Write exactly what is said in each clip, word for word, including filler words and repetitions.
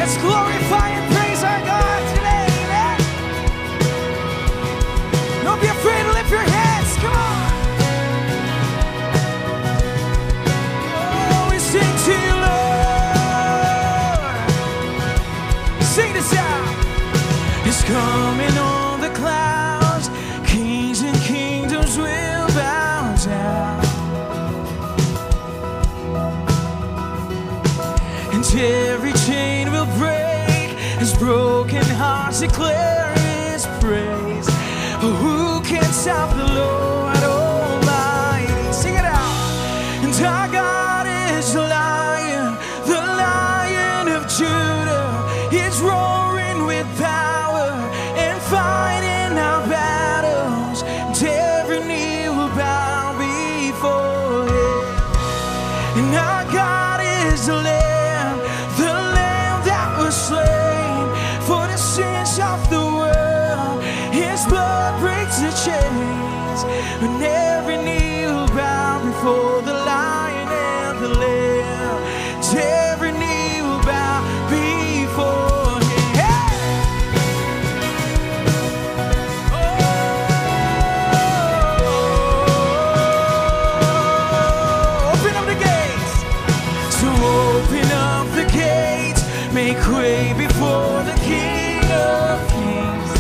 Let's glorify and praise our God today, amen. Don't be afraid to lift your hands, come on. Oh, we sing to you, Lord. Sing this out. It's coming on the clouds, kings and kingdoms will bow down. And every chain will break as broken hearts declare His praise. Oh, who can stop the Lord Almighty? Sing it out. And our God is the Lion, the Lion of Judah. He's roaring with power and fighting our battles. And every knee will bow before Him. And our God is the Lamb, slain for the sins of the world. His blood breaks the chains, and every knee will bow before the Lion and the Lamb. Every knee will bow before Him. Hey! Oh, open up the gates. So open up the gates. Make way before the King of Kings.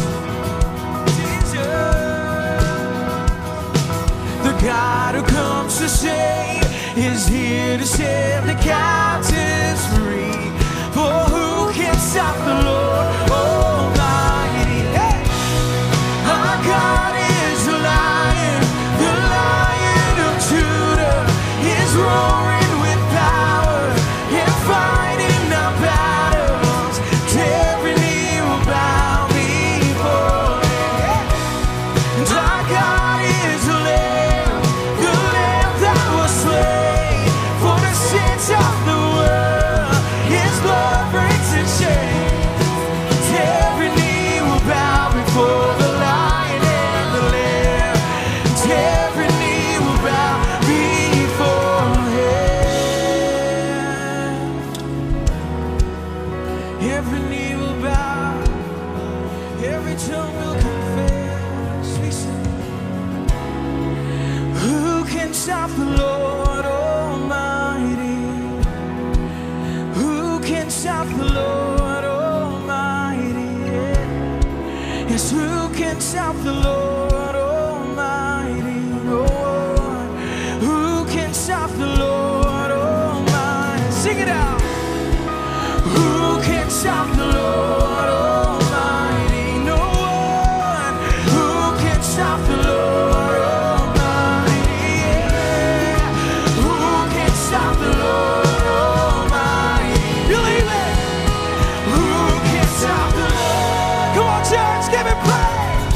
Jesus, the God who comes to save, is here to set the captives free. For who can stop the Lord Almighty? Hey! Our God is the Lion, the Lion of Judah. He's roaring with power and fighting our battles. Every knee will bow before Him. And our God is the Lamb, the Lamb that was slain for the sins of the world. His blood breaks the chains. Every knee will bow before the Lion and the Lamb. Every knee will bow before Him. Every knee will bow, every tongue will confess. We sing. Who can stop the Lord Almighty? Who can stop the Lord Almighty? Yeah. Yes, who can stop the Lord Almighty? No one. Who can stop the Lord Almighty? Sing it out. Who can stop the Lord Almighty? No one. Who can stop the Lord Almighty? Yeah. Who can stop the Lord Almighty? Believe it. Who can stop the Lord? Come on, church, give it praise.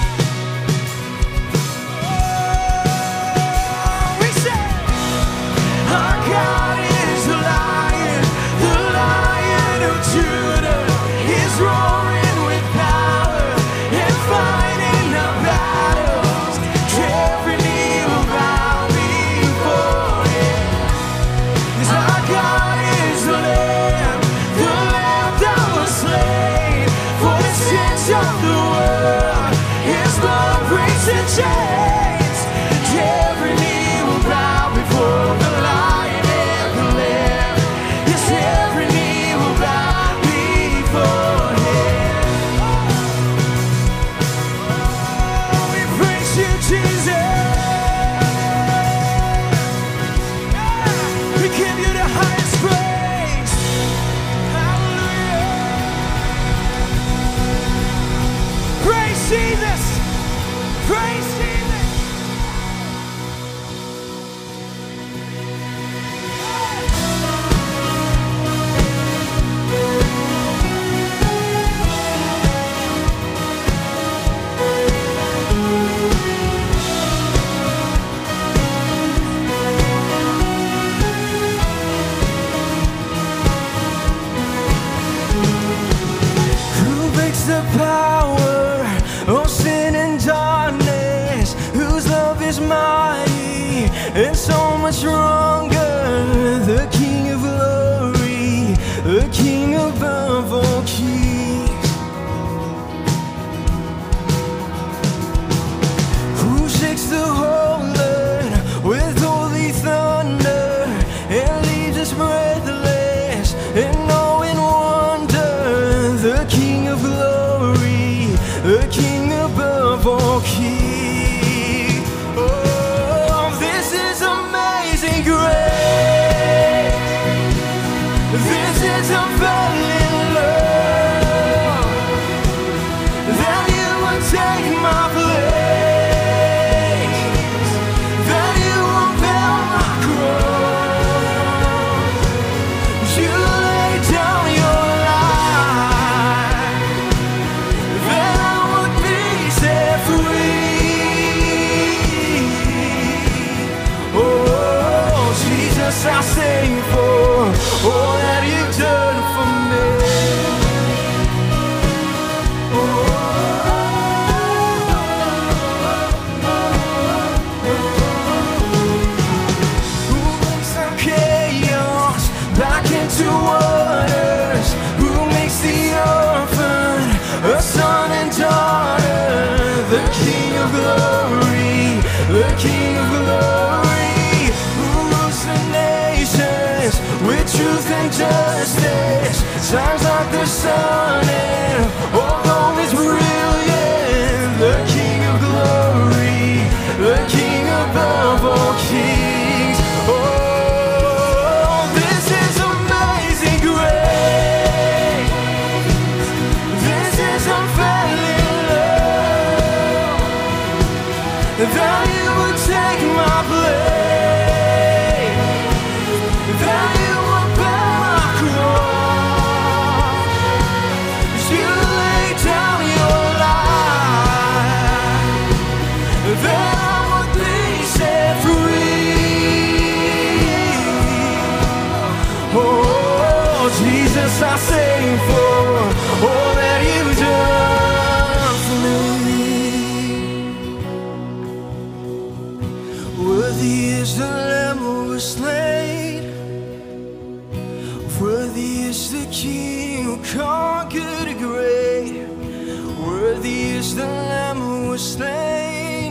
Oh, we say, our God is the Lion, the Lion of Judah. He's roaring with power and fighting our battles. Every knee will bow before Him. Yes, our God is the Lamb, the Lamb that was slain for the sins of the world. His blood breaks the chains. Every knee will bow before the Lion and the Lamb. Yes, every knee will bow before Him. Oh, we praise You, Jesus. Yeah, we give You the highest praise. Hallelujah. Praise Jesus. Praise Jesus. the King above all kings. Oh, this is amazing grace. This is unfailing love, that you would take my place, that you would bear my cross. You laid down your life, that I would be set free. Oh, Jesus, I sing for all that you've done for me. Oh, who makes some chaos back into waters? Who makes the orphan a son and daughter? The King of glory, the King of glory, who rules the nations with truth and justice, shines like the sun and although it's brilliant, the King of glory, the King above all kings. Oh, this is amazing grace. This is unfailing love, that you would take my place, that you would bear my cross. You laid down your life, that I would be set free. Oh, Jesus, I sing for all that you've done for me. Worthy is the Lamb who was slain, worthy is the King who conquered the grave. Worthy is the Lamb who was slain,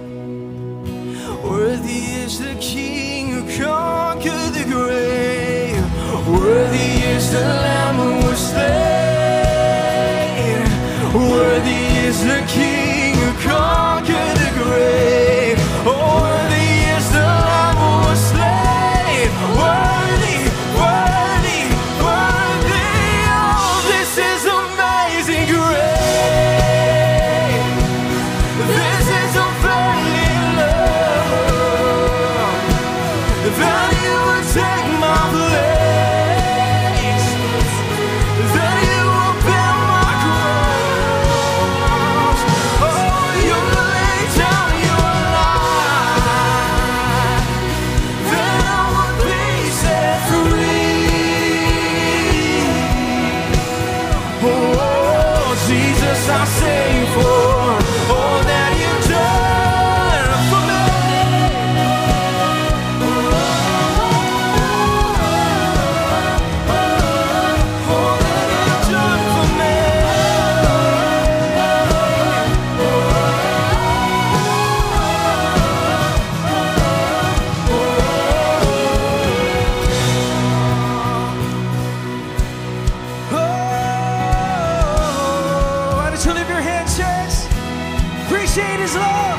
worthy is the King who conquered the grave. Worthy is the Lamb who was slain, worthy is the King who conquered the grave. Oh, worthy is the Lamb who was slain, worthy, worthy, worthy. Oh, this is amazing grace. This is unfailing love, that you would take my place, that you would bear my cross. Oh, you laid down your life, that I would be set free. Oh, Jesus, I sing for all that you've done for me. All that you've done for me. Oh, why don't you lift your hands, church? Appreciate his love.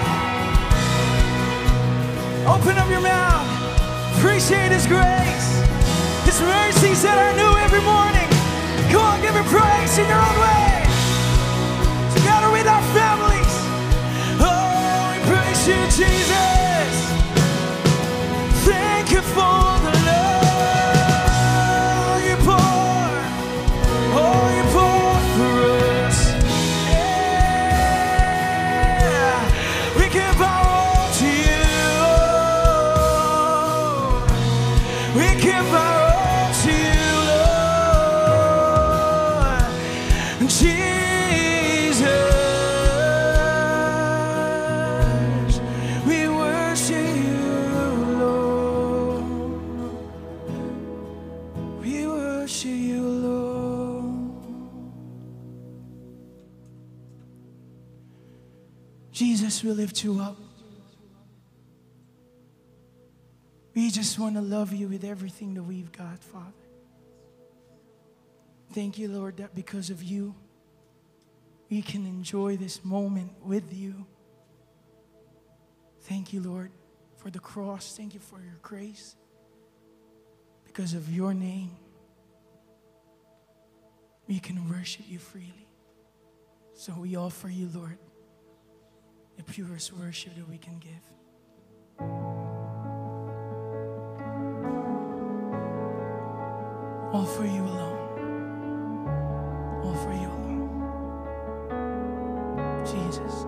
Open up your mouth. Appreciate his grace, his mercies that are new every morning. Come on, give him praise in your own way. Together with our families. Oh, we praise you, Jesus. Thank you for the love you pour. Oh, you pour for us. Yeah. We give our all to you. We give our all to you, Lord. Jesus, we worship you, Lord. We worship you, Lord. Jesus, we lift you up. We just want to love you with everything that we've got, Father. Thank you, Lord, that because of you, we can enjoy this moment with you. Thank you, Lord, for the cross. Thank you for your grace. Because of your name, we can worship you freely. So we offer you, Lord, the purest worship that we can give. All for you alone. All for you alone. Jesus.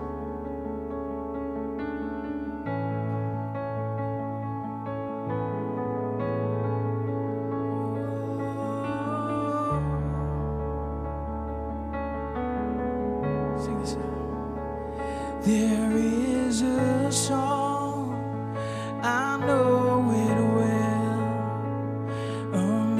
Sing this out. There is a song, I know it well, a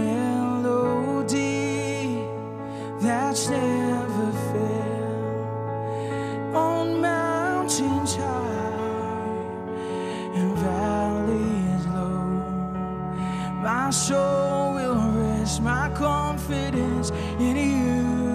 melody that's never failed. On mountains high and valleys low, my soul will rest, my confidence in you.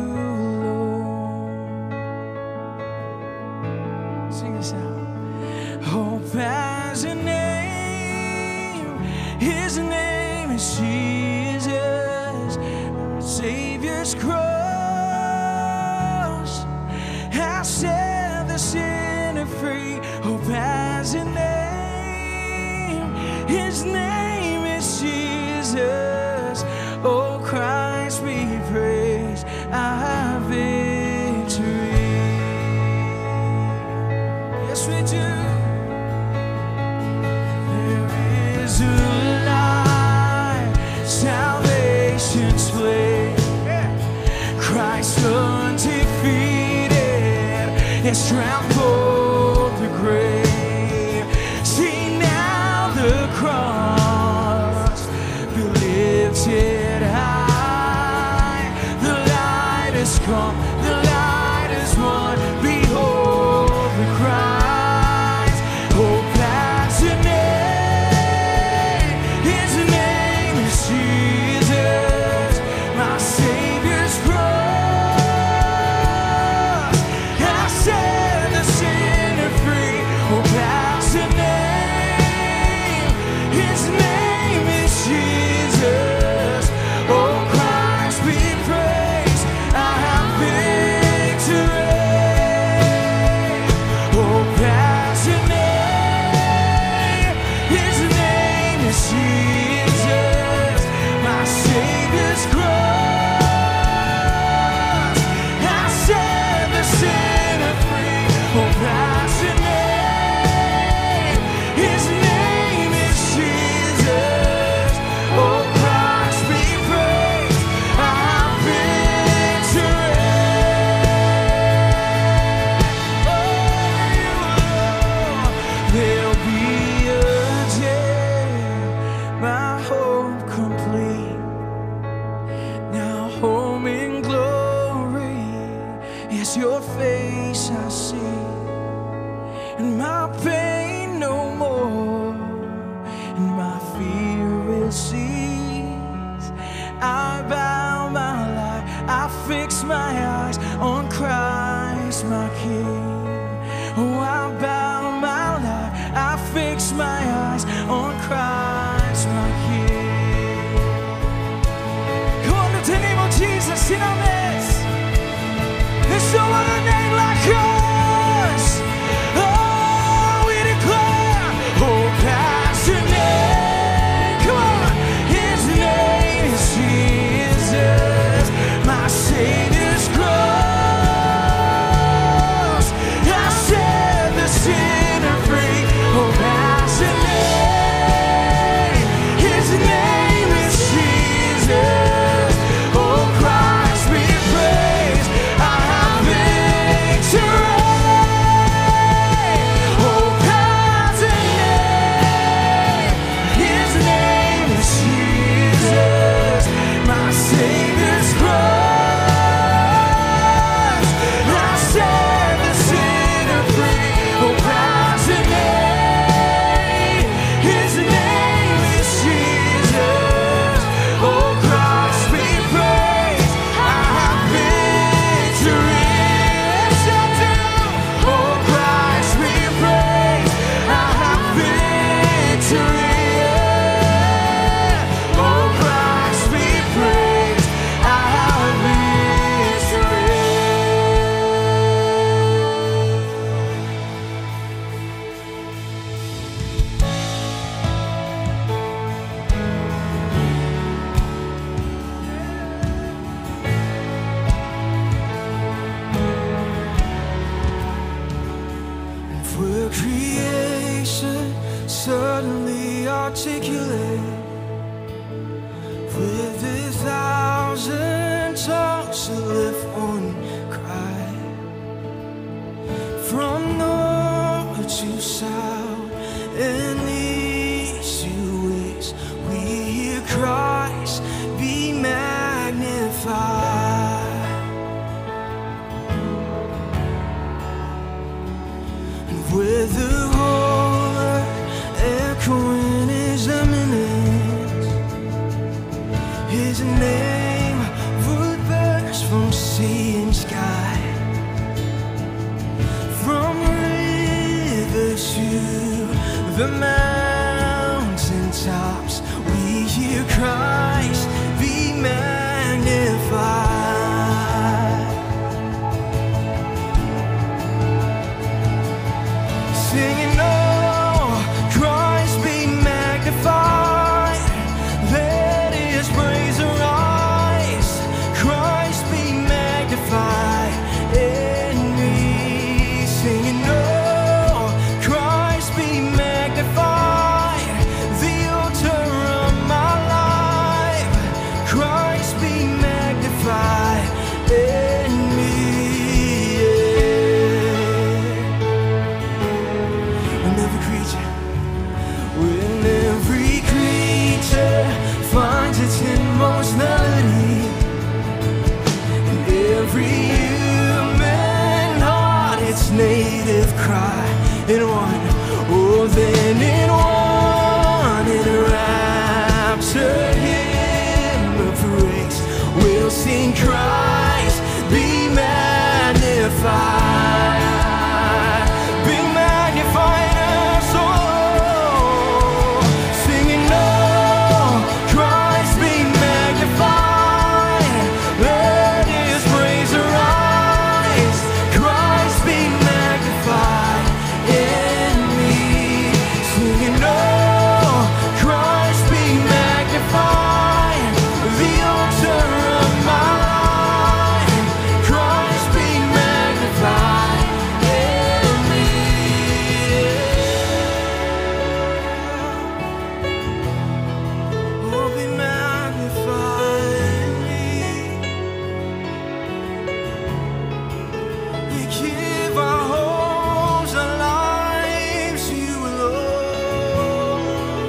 Hope has a name, his name is Jesus. Our Savior's cross has set the sinner free. Hope has a name, his name is Jesus. Oh, Christ be praised, I have victory. Yes, we do. Salvation's flame, Christ undefeated has trampled the grave. See now the cross be lifted high. The light has come, the light has won. Behold the Christ. Hope has a name, his name is Jesus. My Savior's cross has set the sinner free. Hope has a name, his name is Jesus. Oh, Christ be praised, I have victory. Hope has a name, his name is Jesus. My Savior's cross has set the sinner free. Hope has a name, his name is Jesus. Oh, Christ be praised, I have victory. Oh, there'll be a day, my hope complete. Now home in glory, yes, your face I see, and my pain no more, and my fear will cease. I bow my life, I fix my eyes on Christ my King. Oh, I bow my life, I fix my eyes on Christ my King. Come on, lift the name of Jesus in our midst. There's no other name like yours. Oh, we declare, hope has a name. Come on, his name is Jesus. My Savior's cross Creation suddenly articulate with a thousand tongues to lift one cry. From north to south and east to west, we hear Christ be magnified. And with the whole earth echoing his eminence, his name would burst from sea and sky. From rivers to the mountain tops, we hear Christ be magnified. Singing, oh, Christ be magnified. Let his praise arise. Christ be magnified in me. Singing, oh, Christ be magnified. The altar of my life. Christ be magnified in me. When every creature, when every creature finds its inmost melody, and every human heart its native cry, in one, oh then in one, in a rapture hymn of praise, we'll sing Christ be magnified. Be magnified as all, singing, oh, Christ be magnified. Let his praise arise. Christ be magnified in me. Singing, oh, Christ be magnified. The altar of my life. Christ be magnified in me. Oh, be magnified in me. We give our homes, our lives to you alone.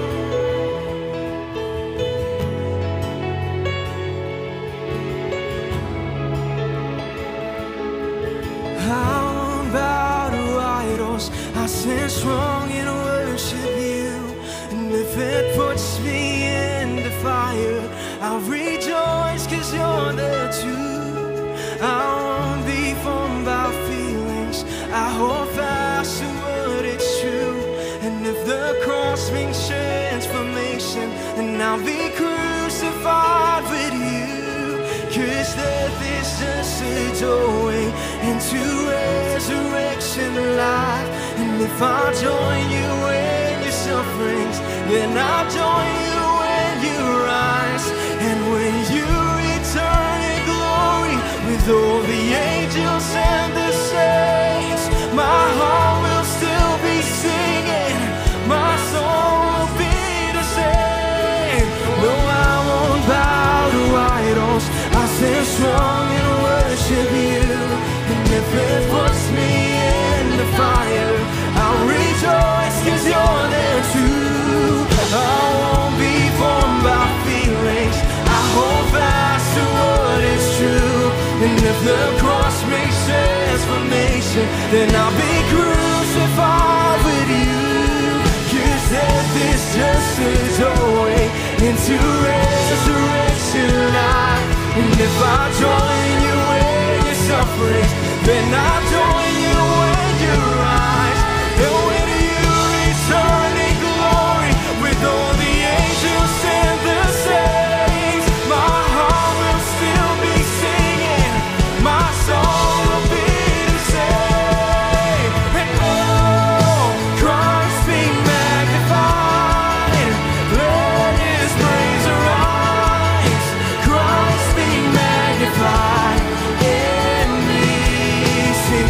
I won't bow to idols. I stand strong and worship you. And if it puts me in the fire, I'll rejoice 'cause you're there too. I won't be formed by feelings. I hold fast to what it's true. And if the cross brings transformation, then I'll be crucified with you. 'Cause death is just a doorway into resurrection life. And if I join you in your sufferings, then I'll join you when you rise. And when you return in glory with all the angels and the saints, my heart will still be singing, my soul will be the same. No, I won't bow to idols. I stand strong and worship you. And if it puts me in the fire, I'll rejoice 'cause you're there too. I won't be formed by feelings. I hold fast to what is true. And if the cross makes transformation, then I'll be crucified with you. 'Cause death is just a doorway into resurrection life. And if I join you in your suffering, then I'll join you when you rise. And when you return in glory with all the angels and the saints, my heart will still be singing, my soul will be the same. And oh, Christ be magnified. Let his praise arise. Christ be magnified in me.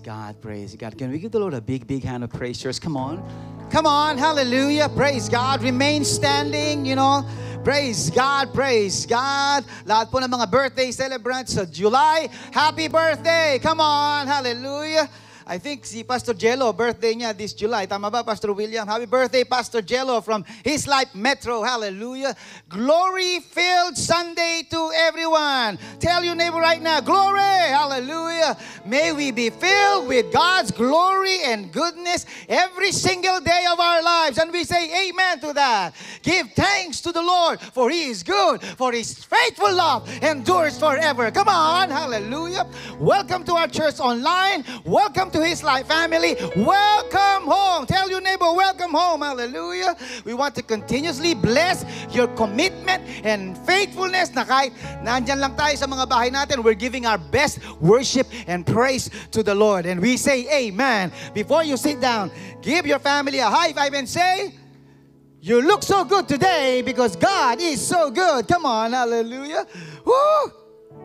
God, praise God. Can we give the Lord a big, big hand of praise? Church, come on. Come on, hallelujah, praise God. Remain standing, you know. Praise God, praise God. Lahat po ng mga birthday celebrants sa July, happy birthday. Come on, hallelujah. I think si Pastor Jello, birthday niya this July. Tama ba, Pastor William? Happy birthday, Pastor Jello from His Life Metro. Hallelujah. Glory-filled Sunday to everyone. Tell your neighbor right now, glory. Hallelujah. May we be filled with God's glory and goodness every single day of our lives. And we say amen to that. Give thanks to the Lord, for He is good, for His faithful love endures forever. Come on. Hallelujah. Welcome to our church online. Welcome to His Life family. Welcome home. Tell your neighbor, welcome home. Hallelujah. We want to continuously bless your commitment and faithfulness na kahit nandyan lang tayo sa mga bahay natin, we're giving our best worship and praise to the Lord. And we say amen. Before you sit down, give your family a high five and say, you look so good today because God is so good. Come on. Hallelujah. Woo!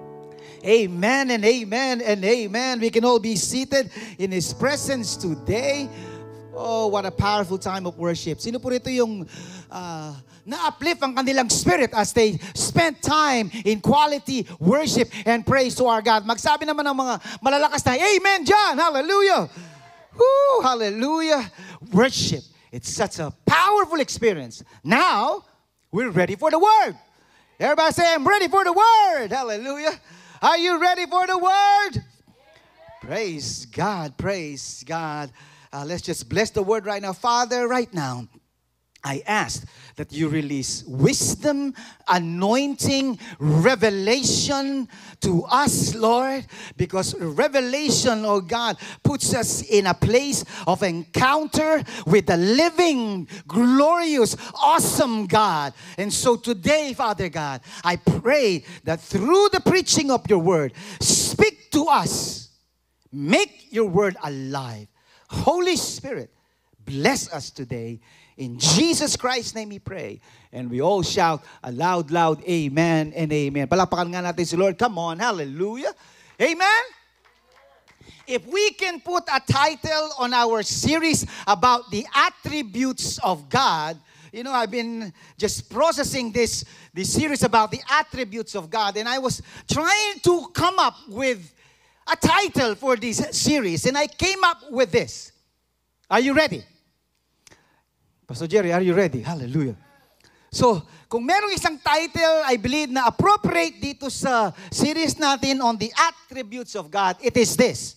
Amen and amen and amen. We can all be seated in His presence today. Oh, what a powerful time of worship. Sino po rito yung uh, na-uplift ang kanilang spirit as they spent time in quality worship and praise to our God? Magsabi naman ng mga malalakas na amen dyan. Hallelujah. Woo, hallelujah. Worship. It's such a powerful experience. Now, we're ready for the Word. Everybody say, I'm ready for the Word. Hallelujah. Are you ready for the Word? Praise God, praise God. Uh, let's just bless the Word right now. Father, right now, I ask that you release wisdom, anointing, revelation to us, Lord, because revelation, oh God, puts us in a place of encounter with the living, glorious, awesome God. And so today, Father God, I pray that through the preaching of your word, speak to us. Make your word alive. Holy Spirit, bless us today. In Jesus Christ's name we pray. And we all shout a loud, loud amen and amen. Palakpakan nga natin si Lord. Come on, hallelujah. Amen? If we can put a title on our series about the attributes of God, you know, I've been just processing this, this series about the attributes of God, and I was trying to come up with a title for this series, and I came up with this. Are you ready? Pastor Jerry, are you ready? Hallelujah. So, kung merong isang title, I believe na appropriate dito sa series natin on the attributes of God, it is this.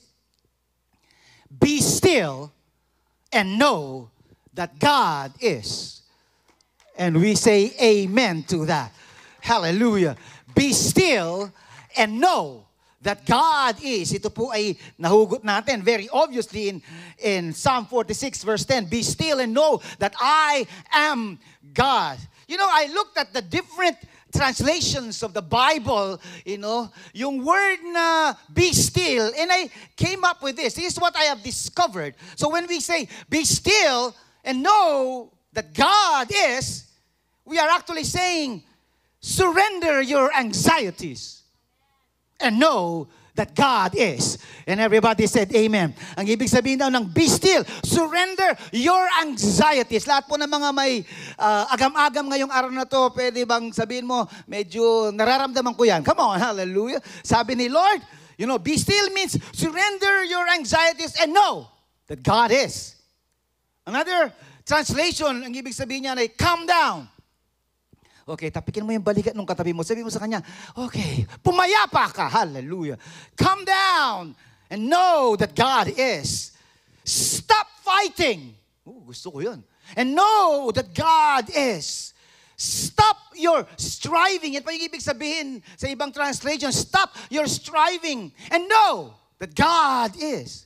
Be still and know that God is. And we say amen to that. Hallelujah. Be still and know that God is. Ito po ay nahugot natin very obviously in, in Psalm forty-six verse ten. Be still and know that I am God. You know, I looked at the different translations of the Bible, you know, yung word na be still, and I came up with this. This is what I have discovered. So when we say be still and know that God is, we are actually saying surrender your anxieties and know that God is. And everybody said, amen. Ang ibig sabihin daw ng be still, surrender your anxieties. Lahat po ng mga may uh, agam-agam ngayong araw na to, pwede bang sabihin mo, medyo nararamdaman ko yan. Come on, hallelujah. Sabi ni Lord, you know, be still means surrender your anxieties and know that God is. Another translation, ang ibig sabihin niya ay calm down. Okay, tapikin mo yung balikat ng katabi mo. Sabi mo sa kanya, okay, pumayapa ka. Hallelujah. Calm down and know that God is. Stop fighting. Oh, gusto ko yun. And know that God is. Stop your striving. Yan pa yung ibig sabihin sa ibang translation. Stop your striving and know that God is.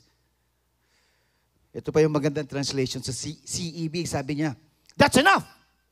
Ito pa yung magandang translation sa C E B. Sabi niya, that's enough.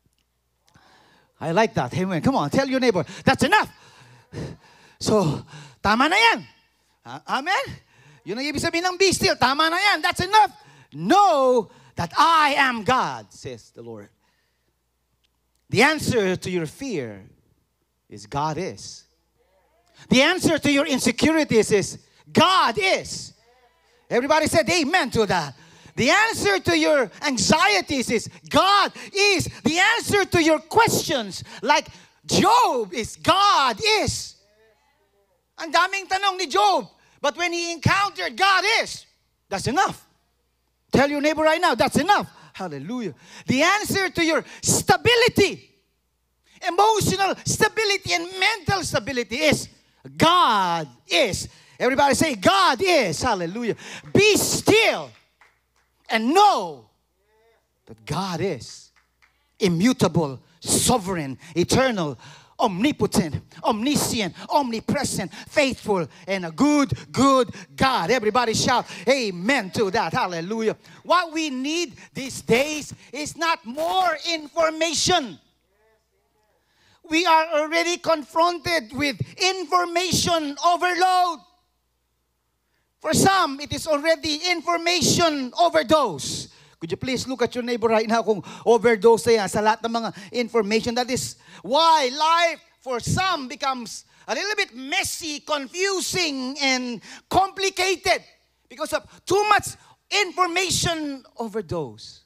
I like that. Amen. Come on, tell your neighbor, that's enough. So, tama na yan. Uh, amen? Yun ang ibig sabihin ng be still. Tama na yan. That's enough. Know that I am God, says the Lord. The answer to your fear is God is. The answer to your insecurities is God is. Everybody said amen to that. The answer to your anxieties is God is. The answer to your questions, like Job, is God is. Ang daming tanong ni Job. But when he encountered God is, that's enough. Tell your neighbor right now, that's enough. Hallelujah. The answer to your stability, emotional stability and mental stability is God is. Everybody say, God is. Hallelujah. Be still and know that God is immutable, sovereign, eternal, omnipotent, omniscient, omnipresent, faithful, and a good, good God. Everybody shout amen to that. Hallelujah. What we need these days is not more information. We are already confronted with information overload. For some, it is already information overdose. Could you please look at your neighbor right now kung overdose na yan sa lahat ng mga information. That is why life for some becomes a little bit messy, confusing, and complicated because of too much information overdose.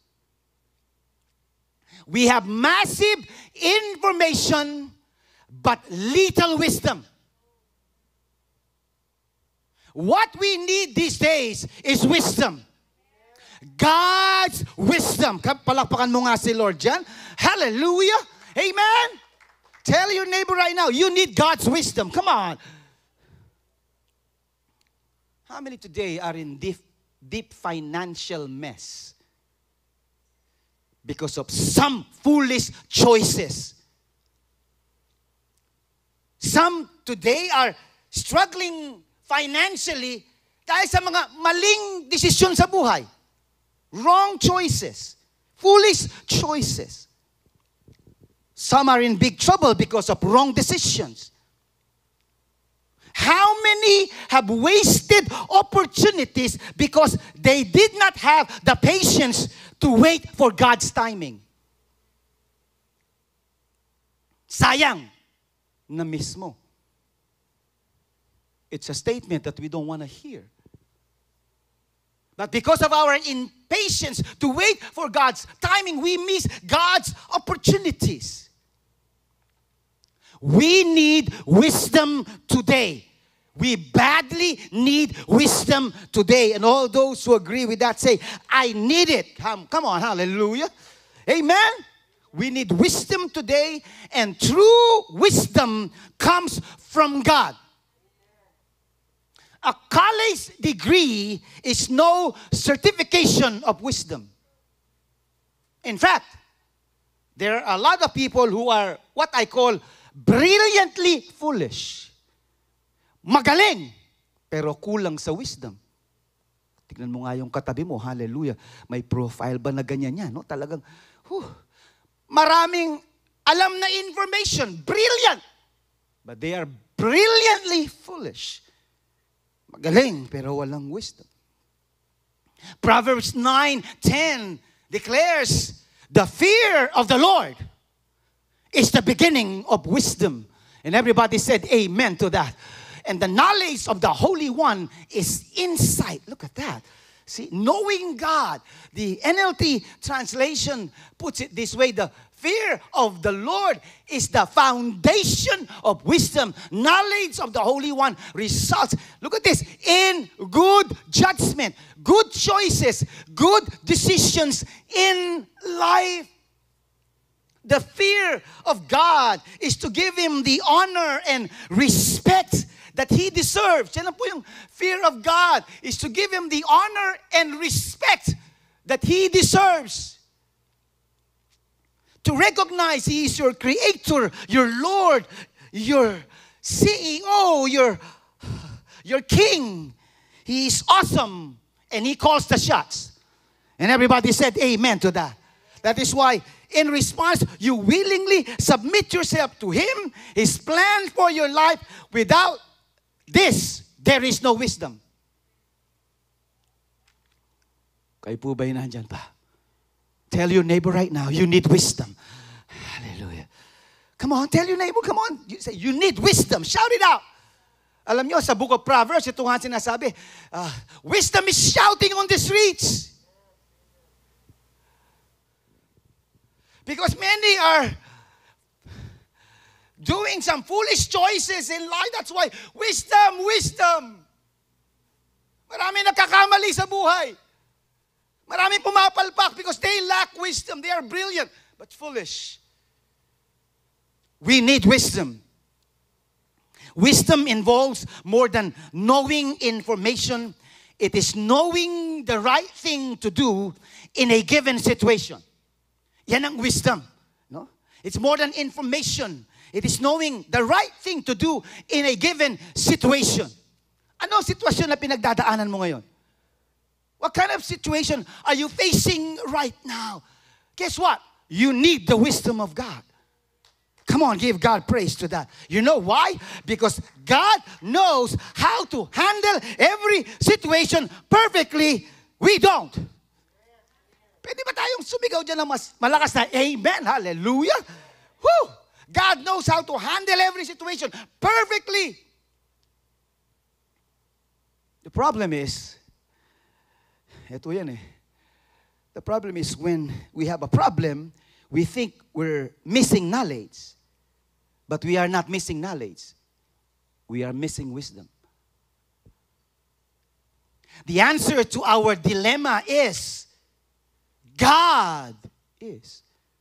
We have massive information but little wisdom. What we need these days is wisdom. God's wisdom. Palakpakan mo nga si Lord dyan. Hallelujah. Amen. Tell your neighbor right now, you need God's wisdom. Come on. How many today are in deep, deep financial mess because of some foolish choices? Some today are struggling financially dahil sa mga maling desisyon sa buhay. Wrong choices. Foolish choices. Some are in big trouble because of wrong decisions. How many have wasted opportunities because they did not have the patience to wait for God's timing? Sayang na mismo. It's a statement that we don't want to hear. But because of our impatience to wait for God's timing, we miss God's opportunities. We need wisdom today. We badly need wisdom today. And all those who agree with that say, I need it. Come, come on, hallelujah. Amen. We need wisdom today, and true wisdom comes from God. A college degree is no certification of wisdom. In fact, there are a lot of people who are what I call brilliantly foolish. Magaling, pero kulang sa wisdom. Tignan mo nga yung katabi mo, hallelujah. May profile ba na ganyan yan? No? Talagang, whew, maraming alam na information, brilliant. But they are brilliantly foolish. Magaling, pero walang wisdom. Proverbs nine ten declares, the fear of the Lord is the beginning of wisdom. And everybody said amen to that. And the knowledge of the Holy One is insight. Look at that. See, knowing God. The N L T translation puts it this way, the fear of the Lord is the foundation of wisdom. Knowledge of the Holy One results, look at this, in good judgment, good choices, good decisions in life. The fear of God is to give Him the honor and respect that He deserves. Yan po yung fear of God, is to give Him the honor and respect that He deserves. To recognize He is your Creator, your Lord, your C E O, your, your King. He is awesome, and He calls the shots. And everybody said amen to that. That is why, in response, you willingly submit yourself to Him, His plan for your life. Without this, there is no wisdom. Kayo po ba'y nandyan pa? Tell your neighbor right now, you need wisdom. Hallelujah. Come on, tell your neighbor, come on. You say, you need wisdom. Shout it out. Alam nyo, sa book of Proverbs, ito nga sinasabi, uh, wisdom is shouting on the streets. Because many are doing some foolish choices in life. That's why, wisdom, wisdom. Marami nagkakamali sa buhay. Marami pumapalpak because they lack wisdom. They are brilliant, but foolish. We need wisdom. Wisdom involves more than knowing information. It is knowing the right thing to do in a given situation. Yan ang wisdom. No? It's more than information. It is knowing the right thing to do in a given situation. Ano ang sitwasyon na pinagdadaanan mo ngayon? What kind of situation are you facing right now? Guess what? You need the wisdom of God. Come on, give God praise to that. You know why? Because God knows how to handle every situation perfectly. We don't. Pwede ba tayong sumigaw dyan ng mas malakas na amen? Hallelujah. Woo! God knows how to handle every situation perfectly. The problem is, ito yan eh. The problem is when we have a problem, we think we're missing knowledge. But we are not missing knowledge. We are missing wisdom. The answer to our dilemma is, God is.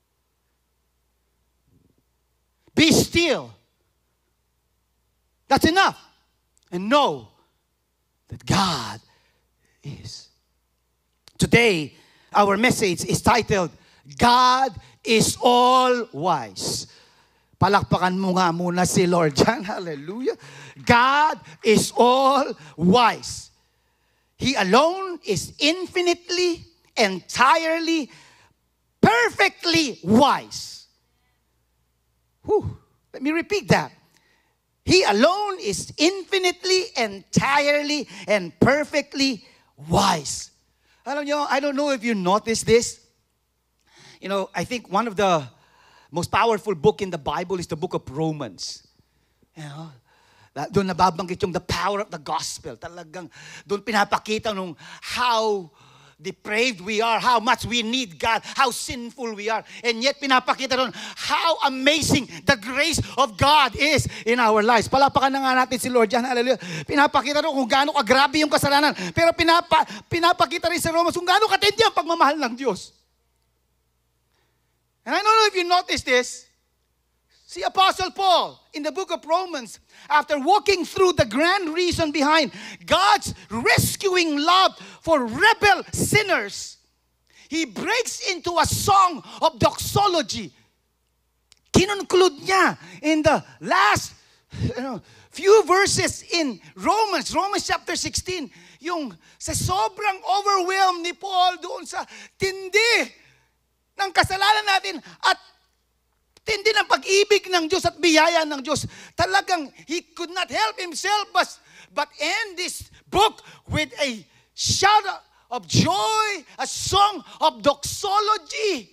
Be still. That's enough. And know that God is. Today, our message is titled, God is all wise. Palakpakan mo nga muna si Lord dyan. Hallelujah. God is all wise. He alone is infinitely, entirely, perfectly wise. Whew. Let me repeat that. He alone is infinitely, entirely, and perfectly wise. Alam nyo, I don't know if you noticed this. You know, I think one of the most powerful book in the Bible is the book of Romans. You know, doon nababanggit yung the power of the gospel. Talagang doon pinapakita nung how depraved we are, how much we need God, how sinful we are. And yet pinapakita doon how amazing the grace of God is in our lives. Palapakan na nga natin si Lord yan. Hallelujah. Pinapakita doon kung gaano kagrabe yung kasalanan. Pero pinapa, pinapakita rin sa Romans kung gaano katindi ang pagmamahal ng Diyos. And I don't know if you noticed this. See, Apostle Paul, in the book of Romans, after walking through the grand reason behind God's rescuing love for rebel sinners, he breaks into a song of doxology. Kinunclude niya in the last you know, few verses in Romans, Romans chapter sixteen, yung sa sobrang overwhelmed ni Paul doon sa tindi ng kasalanan natin at tindi ng pag-ibig ng Diyos at biyaya ng Diyos. Talagang he could not help himself but, but end this book with a shout of joy, a song of doxology.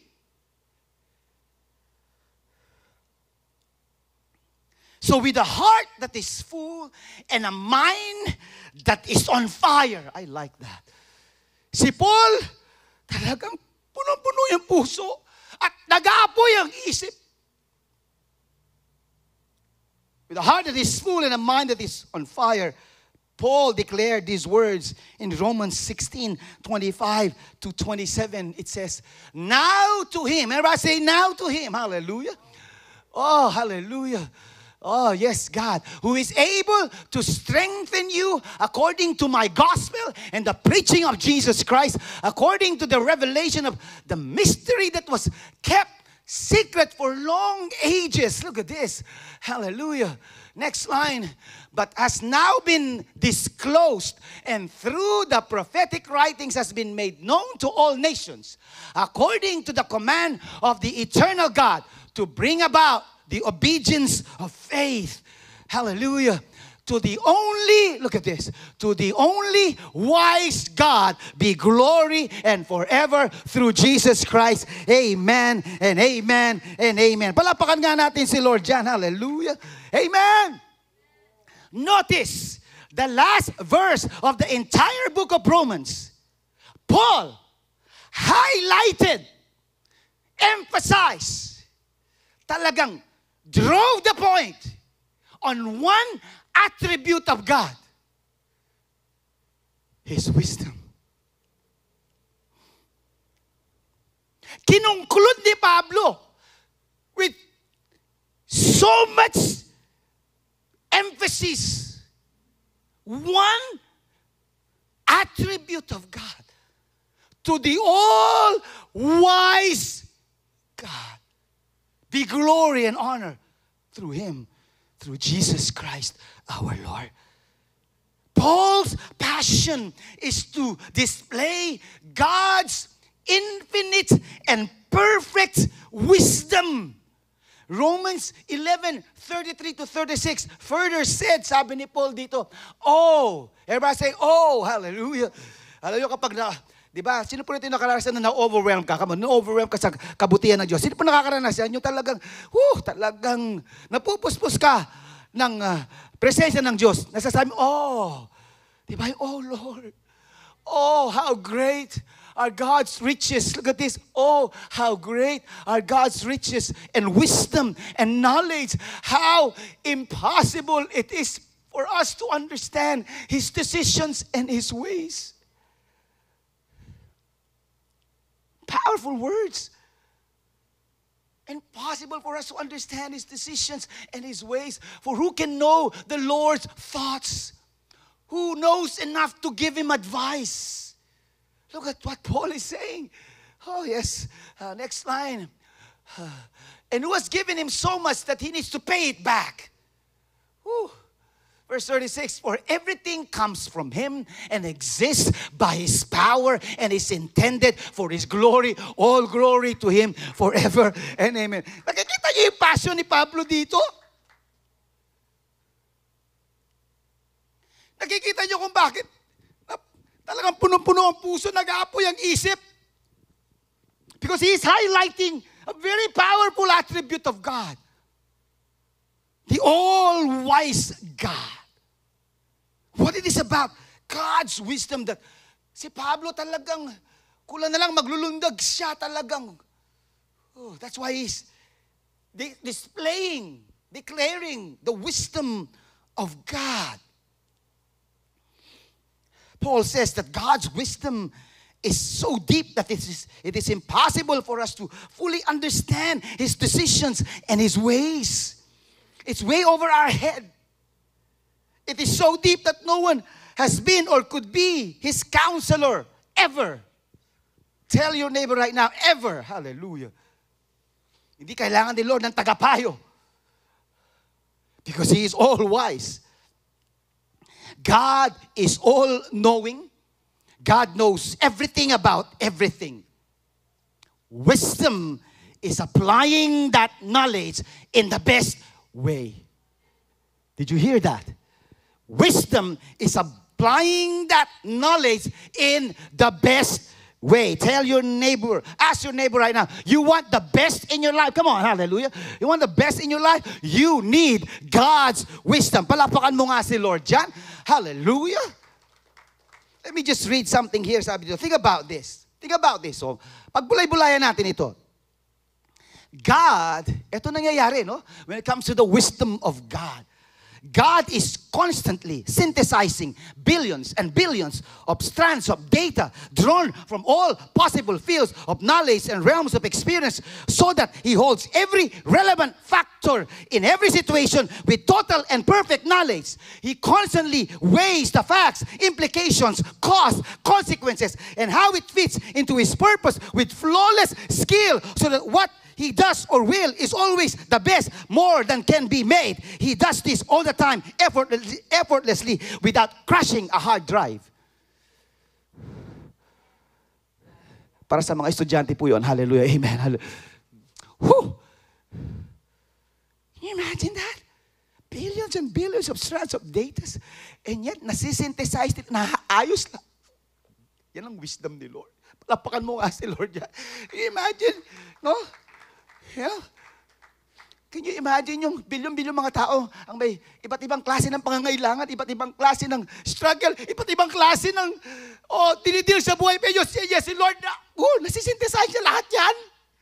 So with a heart that is full and a mind that is on fire. I like that. Si Paul, talagang punong-puno yung puso at nag-aapoy ang isip. With a heart that is full and a mind that is on fire, Paul declared these words in Romans sixteen, twenty-five to twenty-seven. It says, now to him. Everybody say, now to him. Hallelujah. Oh, hallelujah. Oh, yes, God, who is able to strengthen you according to my gospel and the preaching of Jesus Christ, according to the revelation of the mystery that was kept secret for long ages. Look at this. Hallelujah. Next line. But has now been disclosed and through the prophetic writings has been made known to all nations, according to the command of the eternal God, to bring about the obedience of faith. Hallelujah. To the only, look at this, to the only wise God be glory and forever through Jesus Christ. Amen and amen and amen. Palapakan nga natin si Lord dyan. Hallelujah. Amen. Notice the last verse of the entire book of Romans. Paul highlighted, emphasized, talagang drove the point on one attribute of God. His wisdom. Kinungklud ni Pablo with so much emphasis. One attribute of God. To the all-wise God be glory and honor through Him, through Jesus Christ our Lord. Paul's passion is to display God's infinite and perfect wisdom. Romans eleven, thirty-three to thirty-six further said, sabi ni Paul dito, oh, everybody say, oh, hallelujah. Hallelujah kapag na, di ba, sino po rin nakaranas na na-overwhelm ka? Come on, na-overwhelm ka sa kabutihan ng Diyos. Sino po nakakaranas yan? Yung talagang, whew, talagang napupuspos ka ng uh, presensya ng Diyos. Nasasabi, oh, di ba, oh Lord, oh, how great are God's riches. Look at this. Oh, how great are God's riches and wisdom and knowledge. How impossible it is for us to understand His decisions and His ways. Powerful words. Impossible for us to understand His decisions and His ways. For who can know the Lord's thoughts? Who knows enough to give Him advice? Look at what Paul is saying. Oh, yes. Uh, next line. Uh, and who has given him so much that he needs to pay it back? Whew. Verse thirty-six, for everything comes from Him and exists by His power and is intended for His glory. All glory to Him forever and amen. Nakikita niyo yung passion ni Pablo dito? Nakikita niyo kung bakit? Talagang punong-puno ang puso, nag-aapoy ang isip. Because he is highlighting a very powerful attribute of God. The all-wise God. What it is about? God's wisdom that si Pablo talagang, kulang na lang maglulundag siya talagang. Oh, that's why he's di- displaying, declaring the wisdom of God. Paul says that God's wisdom is so deep that it is, it is impossible for us to fully understand His decisions and His ways. It's way over our head. It is so deep that no one has been or could be His counselor ever. Tell your neighbor right now, ever. Hallelujah. Hindi kailangan ni Lord ng tagapayo. Because He is all-wise. God is all-knowing. God knows everything about everything. Wisdom is applying that knowledge in the best way. Did you hear that? Wisdom is applying that knowledge in the best way. Tell your neighbor, ask your neighbor right now, you want the best in your life? Come on, hallelujah. You want the best in your life? You need God's wisdom. Palapakan mo nga si Lord dyan. Hallelujah. Let me just read something here. Sabi dito. Think about this. Think about this. So, pagbulay-bulayan natin ito. God, ito nangyayari, no? When it comes to the wisdom of God. God is constantly synthesizing billions and billions of strands of data drawn from all possible fields of knowledge and realms of experience so that He holds every relevant factor in every situation with total and perfect knowledge. He constantly weighs the facts, implications, costs, consequences, and how it fits into His purpose with flawless skill so that what He does or will is always the best, more than can be made. He does this all the time, effortlessly, effortlessly without crashing a hard drive. Para sa mga estudyante po yun, hallelujah, amen. Hallelujah. Whew. Can you imagine that? Billions and billions of strands of data, and yet nasisynthesize it, naayos lang. Yan ang wisdom ni Lord. Palapakan mo nga si Lord yan. Can you imagine? No? Yeah. Can you imagine yung bilyon-bilyon mga tao ang may iba't ibang klase ng pangangailangan, iba't ibang klase ng struggle, iba't ibang klase ng oh, dinidil sa buhay. Pero yes, yes, si Lord, na, oh, nasisynthesize niya lahat yan.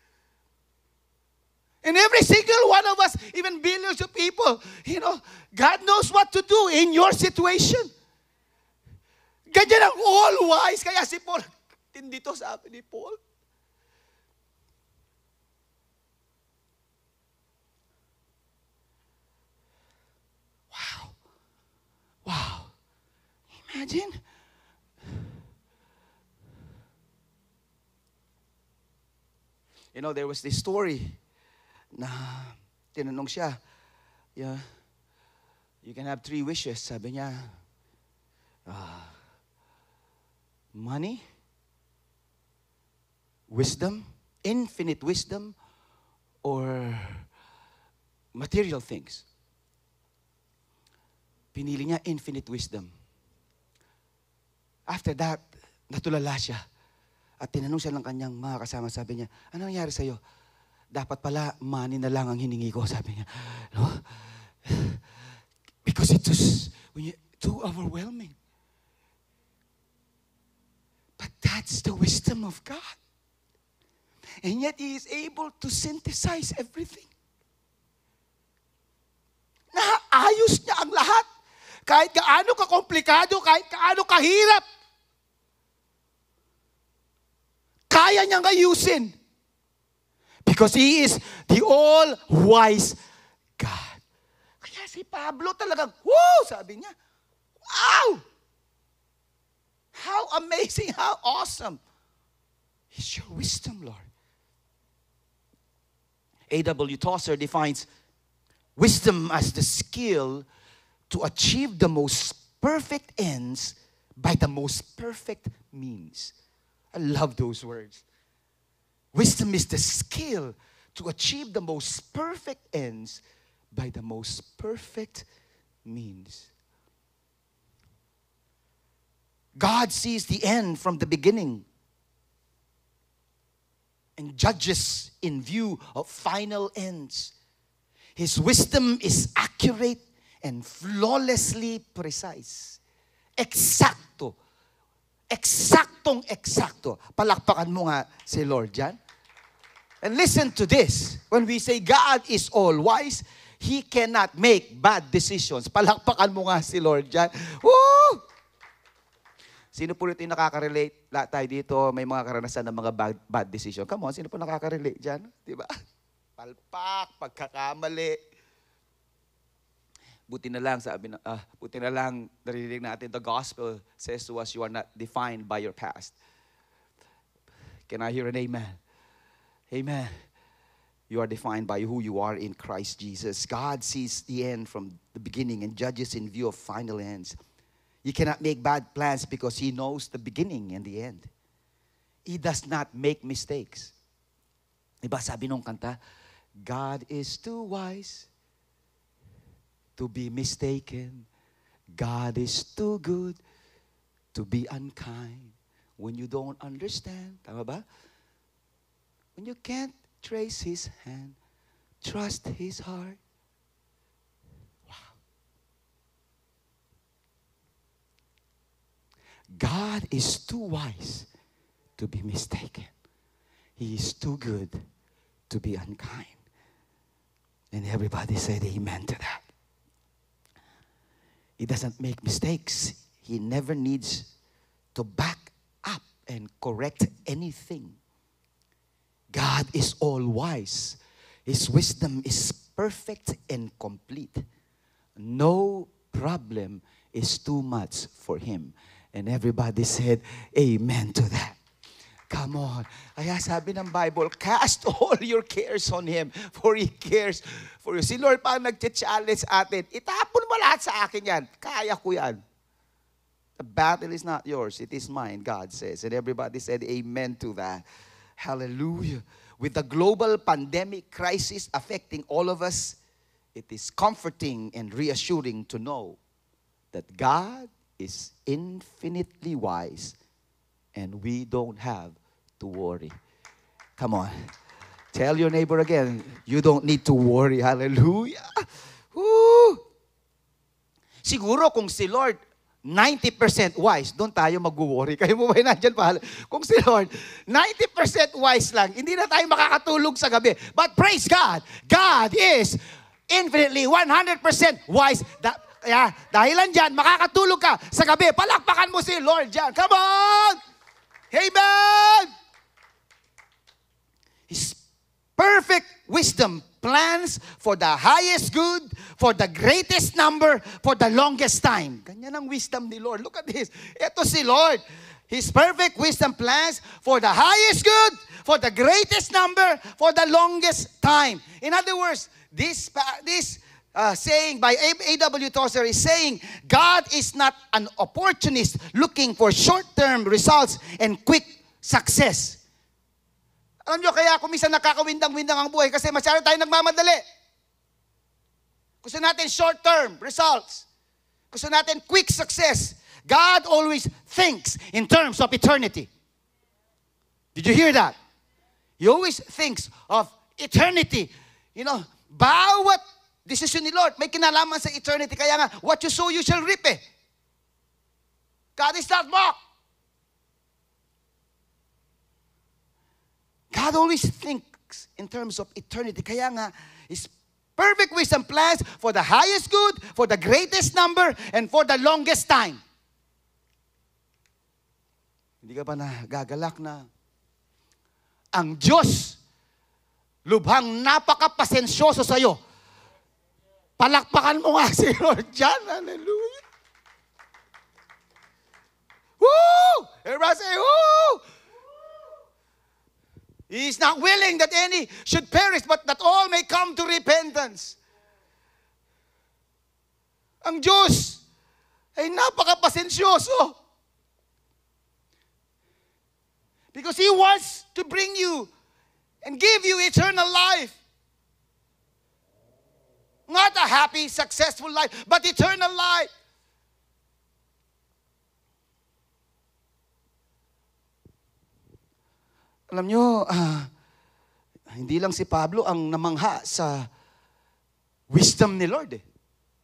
And every single one of us, even billions of people, you know, God knows what to do in your situation. Ganyan ang all-wise. Kaya si Paul, tindi to sabi ni Paul. Wow. Wow. Imagine. You know, there was this story na tinanong siya, yeah, you can have three wishes. Sabi niya, uh, money, wisdom, infinite wisdom, or material things. Pinili niya infinite wisdom. After that, natulala siya. At tinanong siya ng kanyang mga kasama, sabi niya, ano nangyari sa'yo? Dapat pala, money na lang ang hiningi ko, sabi niya. No? Because it was too overwhelming. But that's the wisdom of God. And yet, He is able to synthesize everything. Naayos niya ang lahat. Kahit gaano ka-komplikado, kahit gaano kahirap, kaya niyang ayusin. Because He is the all-wise God. Kaya si Pablo talagang, woo! Sabi niya, wow! How amazing, how awesome is your wisdom, Lord. A W Tozer defines wisdom as the skill to achieve the most perfect ends by the most perfect means. I love those words. Wisdom is the skill to achieve the most perfect ends by the most perfect means. God sees the end from the beginning and judges in view of final ends. His wisdom is accurate and flawlessly precise. Eksakto. Eksaktong eksakto. Palakpakan mo nga si Lord dyan. And listen to this. When we say God is all-wise, He cannot make bad decisions. Palakpakan mo nga si Lord dyan. Woo! Sino po rito yung nakaka-relate? Lahat tayo dito, may mga karanasan ng mga bad, bad decision. Come on, sino po nakaka-relate dyan? Diba? Palpak, pagkakamali. Buti na lang, sabi na, uh, buti na lang, narinig natin, the gospel says to us, you are not defined by your past. Can I hear an amen? Amen. You are defined by who you are in Christ Jesus. God sees the end from the beginning and judges in view of final ends. You cannot make bad plans because He knows the beginning and the end. He does not make mistakes. Diba sabi nung kanta, God is too wise to be mistaken. God is too good to be unkind. When you don't understand, tama ba? When you can't trace His hand, trust His heart. Wow. God is too wise to be mistaken. He is too good to be unkind. And everybody said amen to that. He doesn't make mistakes. He never needs to back up and correct anything. God is all-wise. His wisdom is perfect and complete. No problem is too much for Him. And everybody said, amen to that. Come on. Kaya sabi ng Bible, cast all your cares on Him, for He cares for you. Si Lord pa nag-challenge atin, itapon mo lahat sa akin yan. Kaya ko yan. The battle is not yours, it is mine, God says. And everybody said amen to that. Hallelujah. With the global pandemic crisis affecting all of us, it is comforting and reassuring to know that God is infinitely wise and we don't have to worry. Come on. Tell your neighbor again, you don't need to worry. Hallelujah. Woo! Siguro kung si Lord ninety percent wise, doon tayo mag-worry. Kayo mo ba yun nandyan pa? Kung si Lord ninety percent wise lang, hindi na tayo makakatulog sa gabi. But praise God, God is infinitely one hundred percent wise. Da, yeah, dahilan dyan, makakatulog ka sa gabi. Palakpakan mo si Lord dyan. Come on! Amen! His perfect wisdom plans for the highest good, for the greatest number, for the longest time. Ganyan ang wisdom ni Lord. Look at this. Ito si Lord. His perfect wisdom plans for the highest good, for the greatest number, for the longest time. In other words, this, this uh, saying by A W Tozer is saying, God is not an opportunist looking for short-term results and quick success. Alam nyo, kaya kung minsan nakakawindang-windang ang buhay kasi masyado tayo nagmamadali. Gusto natin short-term results. Gusto natin quick success. God always thinks in terms of eternity. Did you hear that? He always thinks of eternity. You know, bawat desisyon ni Lord may kinalaman sa eternity. Kaya nga, what you sow, you shall reap eh. God is not mocked. God always thinks in terms of eternity. Kaya nga, His perfect wisdom plans for the highest good, for the greatest number, and for the longest time. Hindi ka ba nagagalak na ang Diyos lubhang napakapasensyoso sa'yo? Palakpakan mo nga si Lord dyan. Hallelujah. Woo! Everybody say, woo! He is not willing that any should perish, but that all may come to repentance. Ang Diyos ay napakapasensyoso. Because He wants to bring you and give you eternal life. Not a happy, successful life, but eternal life. Alam nyo, uh, hindi lang si Pablo ang namangha sa wisdom ni Lord eh.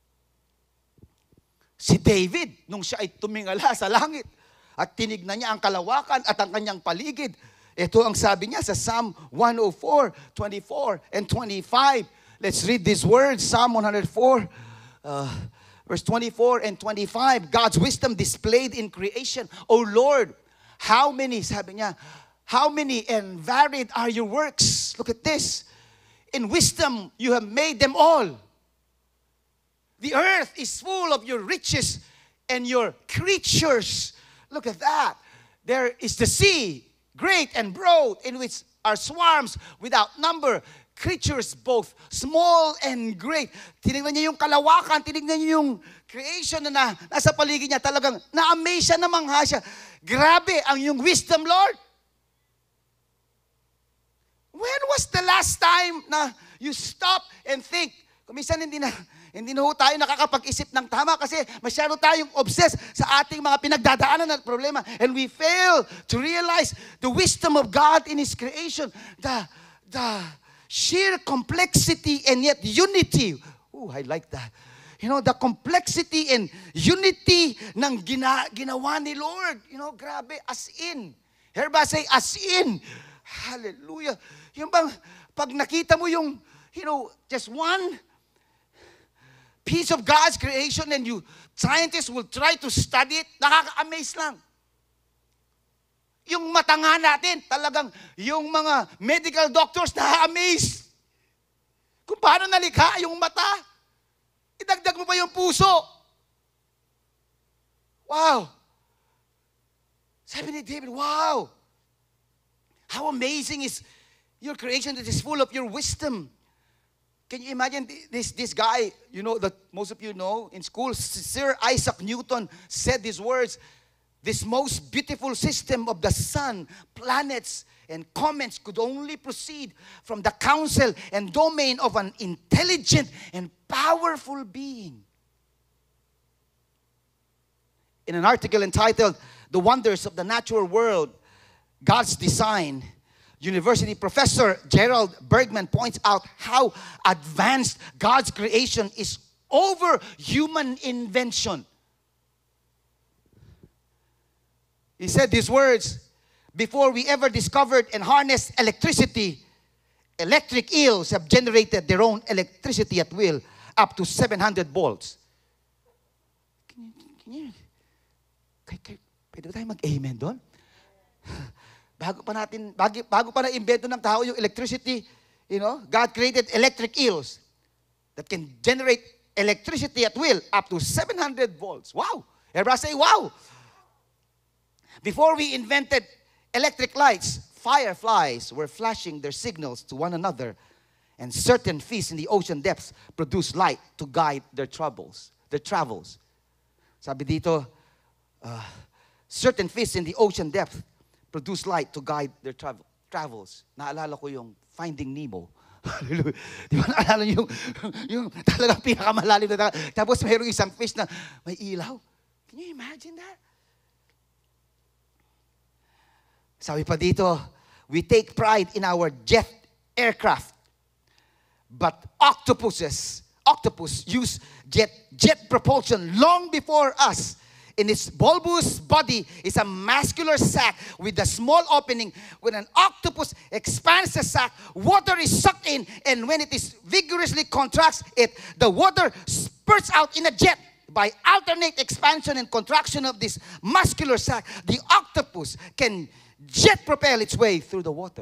Si David, nung siya ay tumingala sa langit at tinignan niya ang kalawakan at ang kanyang paligid, ito ang sabi niya sa Psalm one oh four, twenty-four and twenty-five. Let's read these words, Psalm one oh four, uh, verse twenty-four and twenty-five. God's wisdom displayed in creation. O Lord, how many, sabi niya, how many and varied are your works? Look at this. In wisdom, you have made them all. The earth is full of your riches and your creatures. Look at that. There is the sea, great and broad, in which are swarms without number. Creatures both small and great. Tinignan niya yung kalawakan, tinignan niya yung creation na, na nasa paligid niya. Talagang na-amaze siya, namangha siya. Grabe ang yung wisdom, Lord. When was the last time na you stop and think? Kung minsan hindi na, hindi na ho tayo nakakapag-isip ng tama kasi masyado tayong obsessed sa ating mga pinagdadaanan at problema. And we fail to realize the wisdom of God in His creation. The, the sheer complexity and yet unity. Oh, I like that. You know, the complexity and unity ng gina, ginawa ni Lord. You know, grabe, as in. Everybody say, as in. Hallelujah. Yung bang, pag nakita mo yung, you know, just one piece of God's creation and you, scientists will try to study it, nakaka-amaze lang. Yung mata nga natin, talagang yung mga medical doctors na-amaze. Kung paano nalikha yung mata, idagdag mo pa yung puso. Wow. Sabi ni David, wow. How amazing is your creation that is full of your wisdom. Can you imagine this, this guy, you know, that most of you know in school, Sir Isaac Newton said these words, this most beautiful system of the sun, planets, and comets could only proceed from the counsel and domain of an intelligent and powerful being. In an article entitled, The Wonders of the Natural World, God's Design, University professor Gerald Bergman points out how advanced God's creation is over human invention. He said these words, before we ever discovered and harnessed electricity, electric eels have generated their own electricity at will up to seven hundred volts. Can you, can you, kay, kay, pwede ba tayo mag-amen doon? Bago pa natin, bago, bago pa na-invento ng tao yung electricity, you know, God created electric eels that can generate electricity at will up to seven hundred volts. Wow! Everybody say, wow! Before we invented electric lights, fireflies were flashing their signals to one another, and certain fish in the ocean depths produced light to guide their troubles, their travels. Sabi dito, uh, certain fish in the ocean depths produce light to guide their travel, travels. Naalala ko yung Finding Nemo. Di ba naalala yung, yung talagang pinakamalalim na talaga. Tapos mayroong isang fish na may ilaw. Can you imagine that? Sabi pa dito, we take pride in our jet aircraft. But octopuses, octopus use jet, jet propulsion long before us. In its bulbous body is a muscular sac with a small opening. When an octopus expands the sac, water is sucked in, and when it is vigorously contracts it, the water spurts out in a jet. By alternate expansion and contraction of this muscular sac, the octopus can jet propel its way through the water.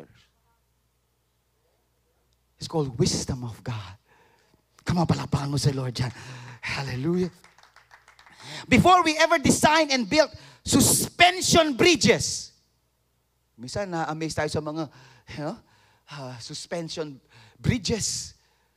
It's called wisdom of God. Come on, palakpakan mo sa Lord dyan. Hallelujah. Before we ever designed and built suspension bridges. Minsan na-amaze tayo sa mga you know, uh, suspension bridges.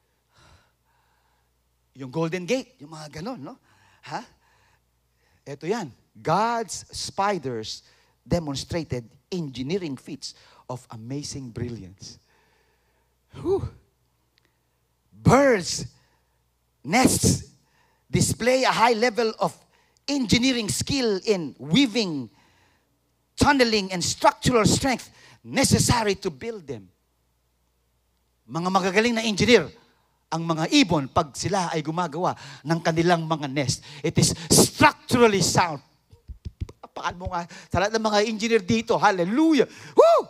Yung Golden Gate, yung mga ganon, no? Ha? Ito yan. God's spiders demonstrated engineering feats of amazing brilliance. Whew. Birds' nests display a high level of engineering skill in weaving, tunneling, and structural strength necessary to build them. Mga magagaling na engineer, ang mga ibon, pag sila ay gumagawa ng kanilang mga nest, it is structurally sound. Pakaan mo nga sa lahat ng mga engineer dito, hallelujah! Woo!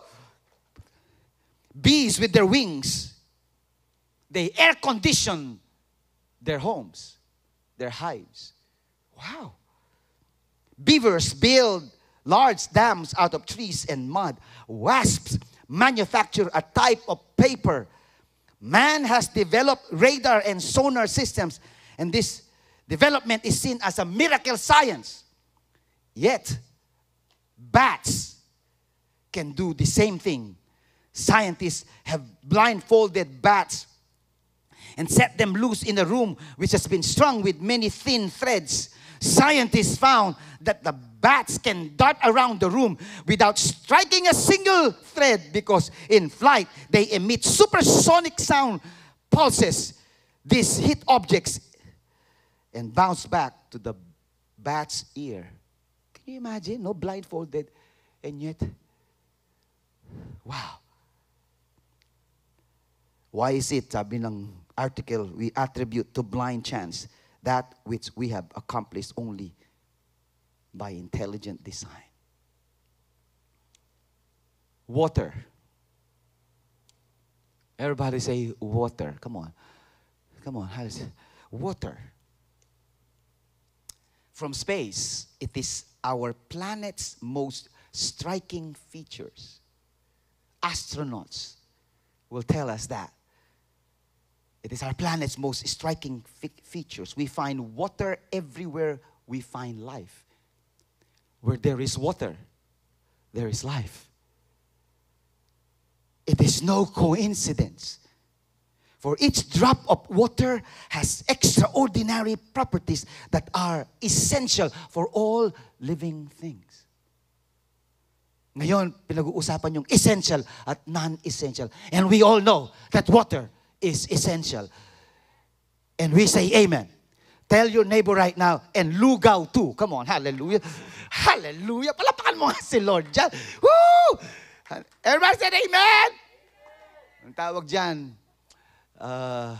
Bees with their wings, they air condition their homes, their hives. Wow! Beavers build large dams out of trees and mud. Wasps manufacture a type of paper. Man has developed radar and sonar systems, and this development is seen as a miracle science. Yet, bats can do the same thing. Scientists have blindfolded bats and set them loose in a room which has been strung with many thin threads. Scientists found that the bats can dart around the room without striking a single thread because in flight they emit supersonic sound pulses. These hit objects and bounce back to the bat's ear. Can you imagine? No, blindfolded, and yet, wow. Why is it, sabi ng article, we attribute to blind chance that which we have accomplished only by intelligent design? Water. Everybody say water. Come on. Come on. How is it? Water. From space, it is our planet's most striking features. Astronauts will tell us that. It is our planet's most striking fe- features. We find water everywhere we find life. Where there is water, there is life. It is no coincidence. For each drop of water has extraordinary properties that are essential for all living things. Ngayon, pinag-uusapan yung essential at non-essential. And we all know that water is essential. And we say amen. Tell your neighbor right now, and lugaw too. Come on, hallelujah. Hallelujah. Palapakan mo nga si Lord dyan. Woo! Everybody said amen? Ang tawag dyan, uh,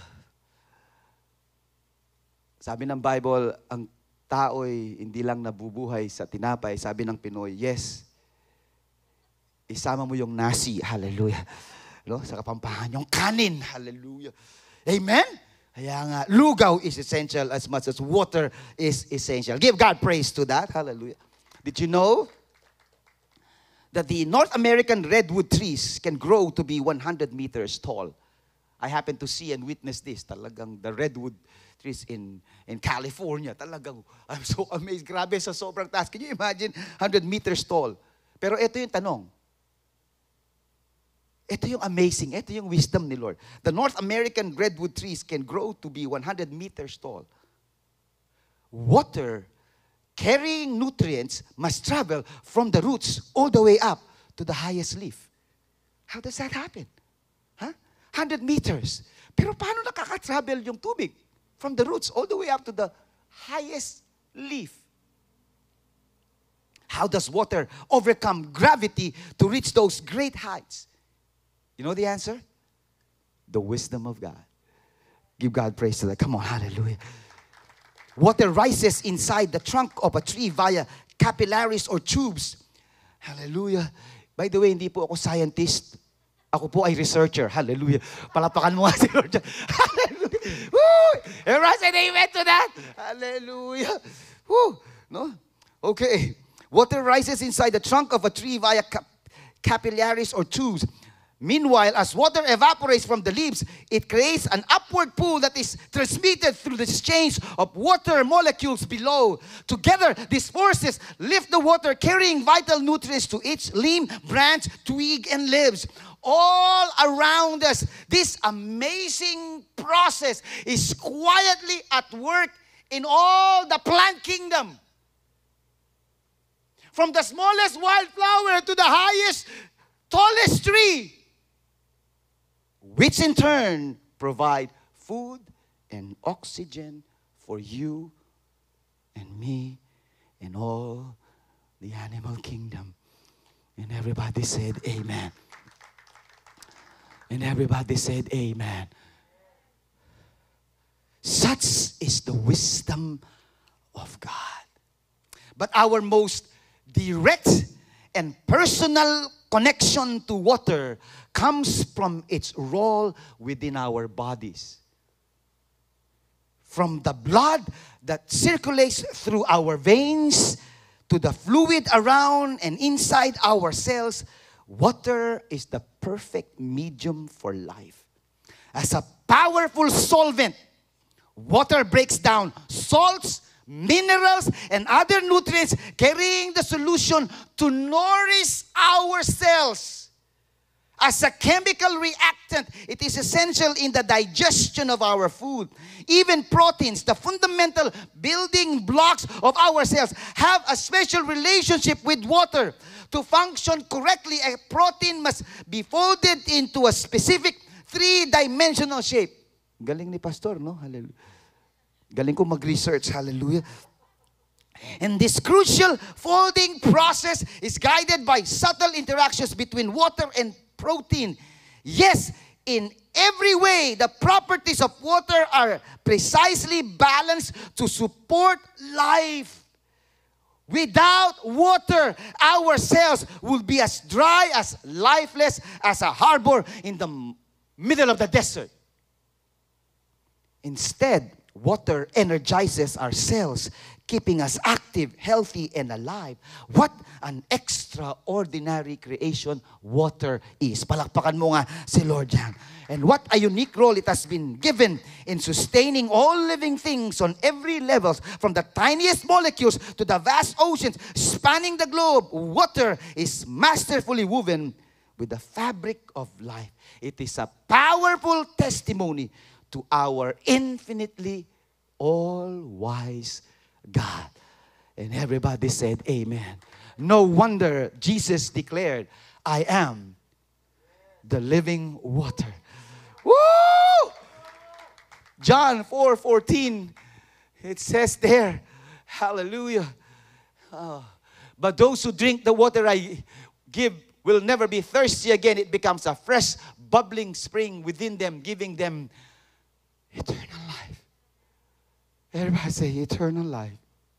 sabi ng Bible, ang tao'y hindi lang nabubuhay sa tinapay. Sabi ng Pinoy, yes, isama mo yung nasi, hallelujah. No? Sa Kapampangan, yung kanin, hallelujah. Amen? Kaya nga, lugaw is essential as much as water is essential. Give God praise to that, hallelujah. Did you know that the North American redwood trees can grow to be one hundred meters tall? I happen to see and witness this. Talagang the redwood trees in in California. Talagang, I'm so amazed. Grabe sa sobrang taas. Can you imagine? one hundred meters tall. Pero ito yung tanong. Ito yung amazing. Ito yung wisdom ni Lord. The North American redwood trees can grow to be one hundred meters tall. Water carrying nutrients must travel from the roots all the way up to the highest leaf. How does that happen? Huh? one hundred meters. Pero paano nakaka-travel yung tubig? From the roots all the way up to the highest leaf. How does water overcome gravity to reach those great heights? You know the answer? The wisdom of God. Give God praise to that. Come on, hallelujah. Water rises inside the trunk of a tree via capillaries or tubes. Hallelujah. By the way, hindi po ako scientist. Ako po ay researcher. Hallelujah. Palapakan mo nga si Lord. Hallelujah. Woo! Everyone say amen to that. Hallelujah. Woo! No? Okay. Water rises inside the trunk of a tree via cap capillaries or tubes. Meanwhile, as water evaporates from the leaves, it creates an upward pool that is transmitted through the exchange of water molecules below. Together, these forces lift the water, carrying vital nutrients to each limb, branch, twig, and leaves. All around us, this amazing process is quietly at work in all the plant kingdom. From the smallest wildflower to the highest, tallest tree, which in turn provide food and oxygen for you and me and all the animal kingdom. And everybody said amen. And everybody said amen. Such is the wisdom of God. But our most direct and personal connection to water comes from its role within our bodies. From the blood that circulates through our veins to the fluid around and inside our cells, water is the perfect medium for life. As a powerful solvent, water breaks down salts, minerals, and other nutrients, carrying the solution to nourish our cells. As a chemical reactant, it is essential in the digestion of our food. Even proteins, the fundamental building blocks of our cells, have a special relationship with water. To function correctly, a protein must be folded into a specific three-dimensional shape. Galing ni Pastor, no? Hallelujah. Galing ko mag-research. Hallelujah. And this crucial folding process is guided by subtle interactions between water and protein. Yes, in every way, the properties of water are precisely balanced to support life. Without water, our cells will be as dry, as lifeless as a harbor in the middle of the desert. Instead, water energizes our cells, keeping us active, healthy, and alive. What an extraordinary creation water is. Palakpakan mo nga si Lord yan. And what a unique role it has been given in sustaining all living things on every level, from the tiniest molecules to the vast oceans spanning the globe. Water is masterfully woven with the fabric of life. It is a powerful testimony to our infinitely all-wise God. And everybody said amen. No wonder Jesus declared, I am the living water. Woo! John four fourteen, it says there, hallelujah. Uh, but those who drink the water I give will never be thirsty again. It becomes a fresh, bubbling spring within them, giving them eternal life. Everybody say, eternal life.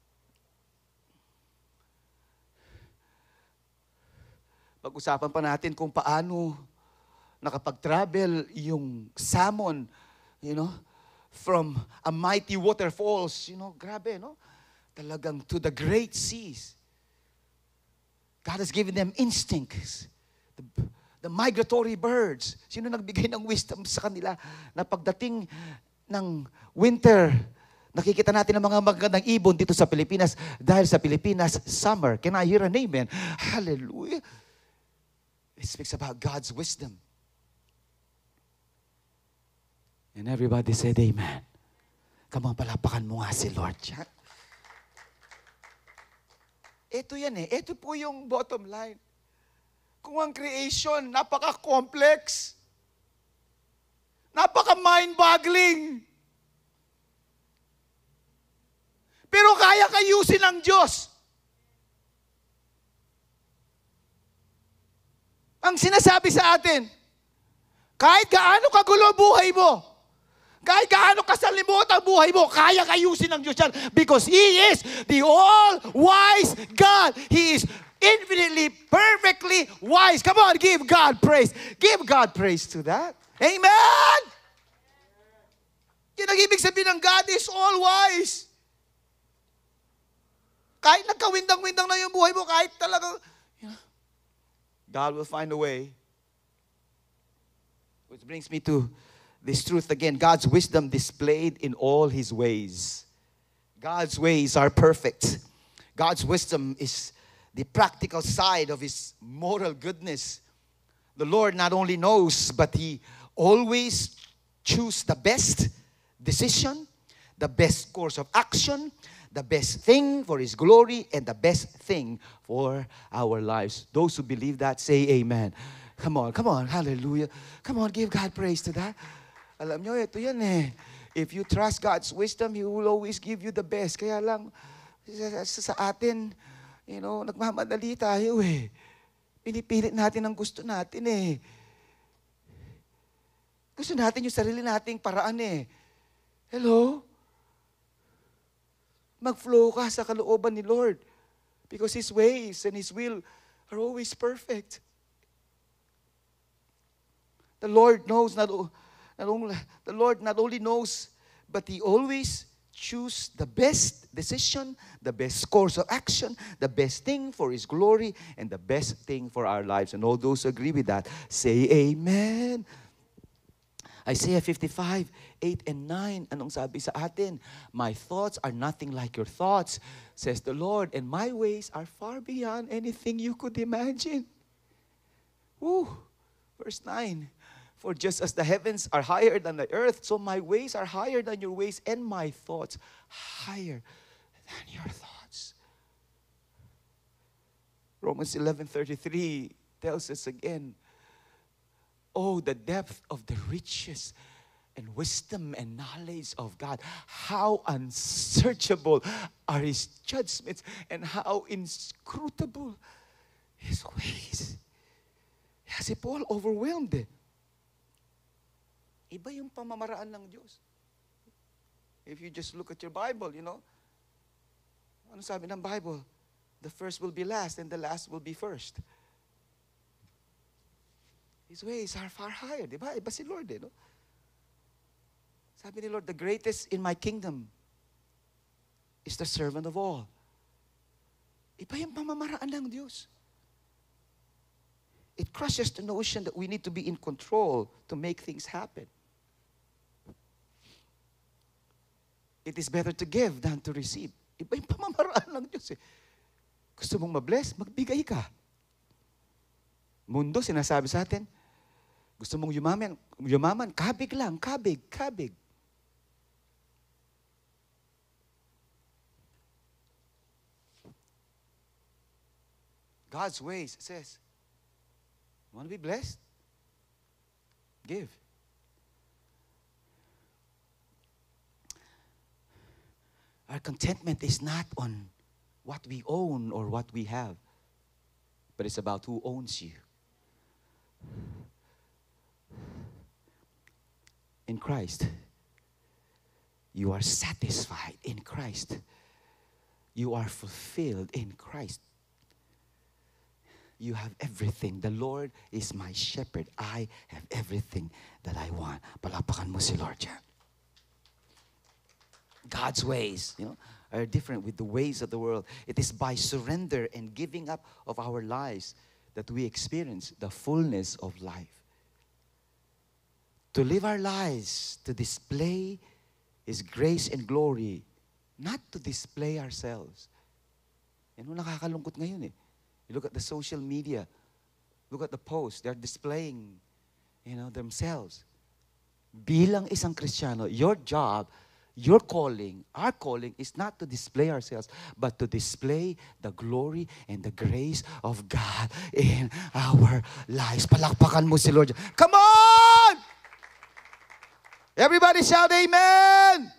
Pag-usapan pa natin kung paano nakapag-travel yung salmon, you know, from a mighty waterfalls, you know, grabe, no? Talagang to the great seas. God has given them instincts. The, the migratory birds. Sino nagbigay ng wisdom sa kanila na pagdating ng winter, nakikita natin ang mga magandang ibon dito sa Pilipinas dahil sa Pilipinas, summer. Can I hear an amen? Hallelujah. It speaks about God's wisdom. And everybody said amen. Come on, palapakan mo nga si Lord. Ito yan eh. Ito po yung bottom line. Kung ang creation, napaka-complex, napaka-mind-boggling, pero kaya kayusin ng Diyos. Ang sinasabi sa atin, kahit gaano kagulo buhay mo, kahit gaano kasalimuot ang buhay mo, kaya kayusin ng Diyos yan because He is the all-wise God. He is infinitely, perfectly wise. Come on, give God praise. Give God praise to that. Amen! Yan ang ibig sabihin ng God is all-wise. Kahit nagkawindang-windang na yung buhay mo, kahit talagang, you know, God will find a way. Which brings me to this truth again. God's wisdom displayed in all His ways. God's ways are perfect. God's wisdom is the practical side of His moral goodness. The Lord not only knows, but He always chooses the best decision, the best course of action, the best thing for His glory, and the best thing for our lives. Those who believe that, say amen. Come on, come on, hallelujah. Come on, give God praise to that. Alam nyo, ito yan eh. If you trust God's wisdom, He will always give you the best. Kaya lang, sa, sa atin, you know, nagmamadali tayo eh. Pinipilit natin ang gusto natin eh. Gusto natin yung sarili nating paraan eh. Hello? Mag-flow ka sa kalooban ni Lord. Because His ways and His will are always perfect. The Lord knows not, not only, the Lord not only knows, but He always chooses the best decision, the best course of action, the best thing for His glory, and the best thing for our lives. And all those who agree with that, say amen. Isaiah fifty-five, eight and nine, anong sabi sa atin? My thoughts are nothing like your thoughts, says the Lord, and my ways are far beyond anything you could imagine. Woo! Verse nine, for just as the heavens are higher than the earth, so my ways are higher than your ways, and my thoughts higher than your thoughts. Romans eleven thirty-three tells us again, oh, the depth of the riches and wisdom and knowledge of God. How unsearchable are His judgments and how inscrutable His ways. Yeah, si Paul overwhelmed eh. Iba yung pamamaraan ng Diyos. If you just look at your Bible, you know, ano sabi ng Bible? The first will be last and the last will be first. His ways are far higher. Diba? Iba si Lord eh, no? Sabi ni Lord, the greatest in my kingdom is the servant of all. Iba yung pamamaraan ng Diyos. It crushes the notion that we need to be in control to make things happen. It is better to give than to receive. Iba yung pamamaraan ng Diyos eh. Gusto mong mabless, magbigay ka. Mundo, sinasabi sa atin, gusto mong yumaman, yumaman, kabig lang, kabig, kabig. God's ways says, you want to be blessed? Give. Our contentment is not on what we own or what we have, but it's about who owns you. In Christ. You are satisfied in Christ. You are fulfilled in Christ. You have everything. The Lord is my shepherd. I have everything that I want. Palakpakan mo si Lord dyan. God's ways, you know, are different with the ways of the world. It is by surrender and giving up of our lives that we experience the fullness of life. To live our lives, to display His grace and glory, not to display ourselves. Yan ang nakakalungkot ngayon eh. You look at the social media, look at the posts, they're displaying, you know, themselves. Bilang isang Kristiyano, your job, your calling, our calling is not to display ourselves, but to display the glory and the grace of God in our lives. Palakpakan mo si Lord. Come on! Everybody shout amen!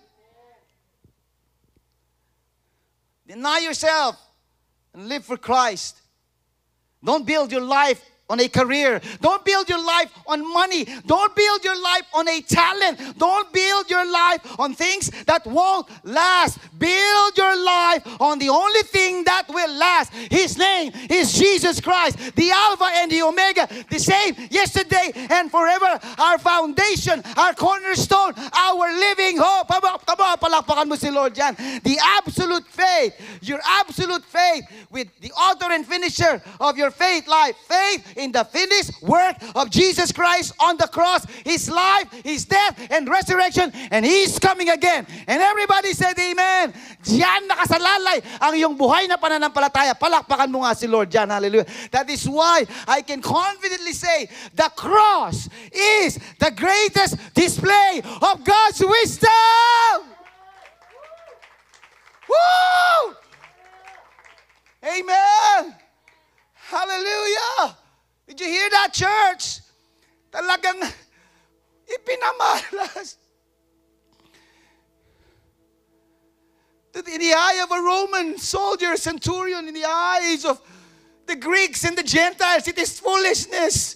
Deny yourself and live for Christ. Don't build your life on a career. Don't build your life on money. Don't build your life on a talent. Don't build your life on things that won't last. Build your life on the only thing that will last. His name is Jesus Christ, the Alpha and the Omega, the same yesterday and forever. Our foundation, our cornerstone, our living hope. Come on, palakpakan mo si Lord yan. The absolute faith, your absolute faith with the author and finisher of your faith life. Faith in the finished work of Jesus Christ on the cross, His life, His death, and resurrection, and He's coming again. And everybody said amen. Diyan nakasalalay ang iyong buhay na pananampalataya. Palakpakan mo nga si Lord diyan. Hallelujah. That is why I can confidently say the cross is the greatest display of God's wisdom. Woo! Amen. Hallelujah. Did you hear that, church? Talagang ipinamalas. In the eye of a Roman soldier, centurion, in the eyes of the Greeks and the Gentiles, it is foolishness.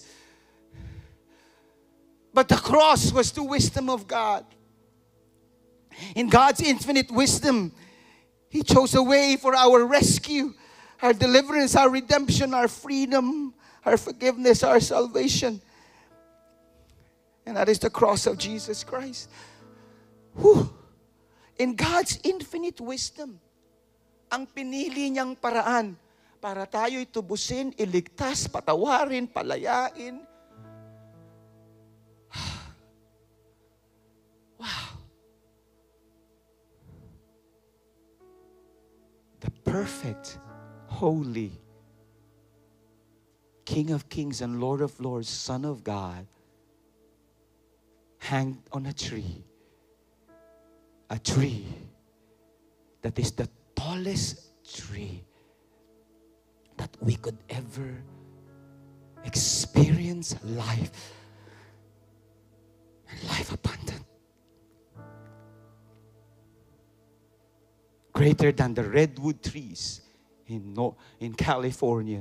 But the cross was the wisdom of God. In God's infinite wisdom, He chose a way for our rescue, our deliverance, our redemption, our freedom, our forgiveness, our salvation. And that is the cross of Jesus Christ. Whew. In God's infinite wisdom, ang pinili niyang paraan para tayo'y tubusin, iligtas, patawarin, palayain. Wow. The perfect, holy King of Kings and Lord of Lords, Son of God, hanged on a tree. A tree that is the tallest tree that we could ever experience life and life abundant. Greater than the redwood trees in, no, in California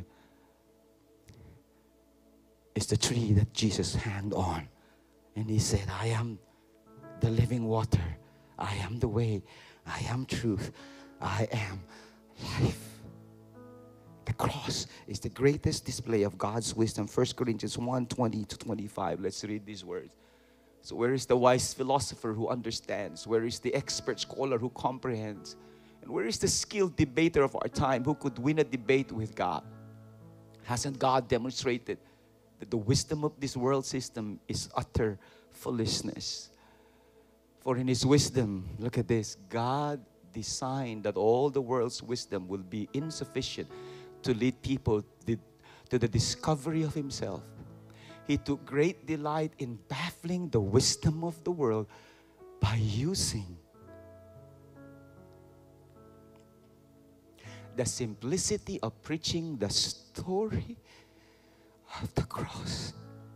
is the tree that Jesus hanged on. And He said, I am the living water. I am the way. I am truth. I am life. The cross is the greatest display of God's wisdom. First Corinthians one, twenty to twenty-five. Let's read these words. So where is the wise philosopher who understands? Where is the expert scholar who comprehends? And where is the skilled debater of our time who could win a debate with God? Hasn't God demonstrated that the wisdom of this world system is utter foolishness? For in His wisdom, look at this, God designed that all the world's wisdom will be insufficient to lead people to the discovery of Himself. He took great delight in baffling the wisdom of the world by using the simplicity of preaching the story of the cross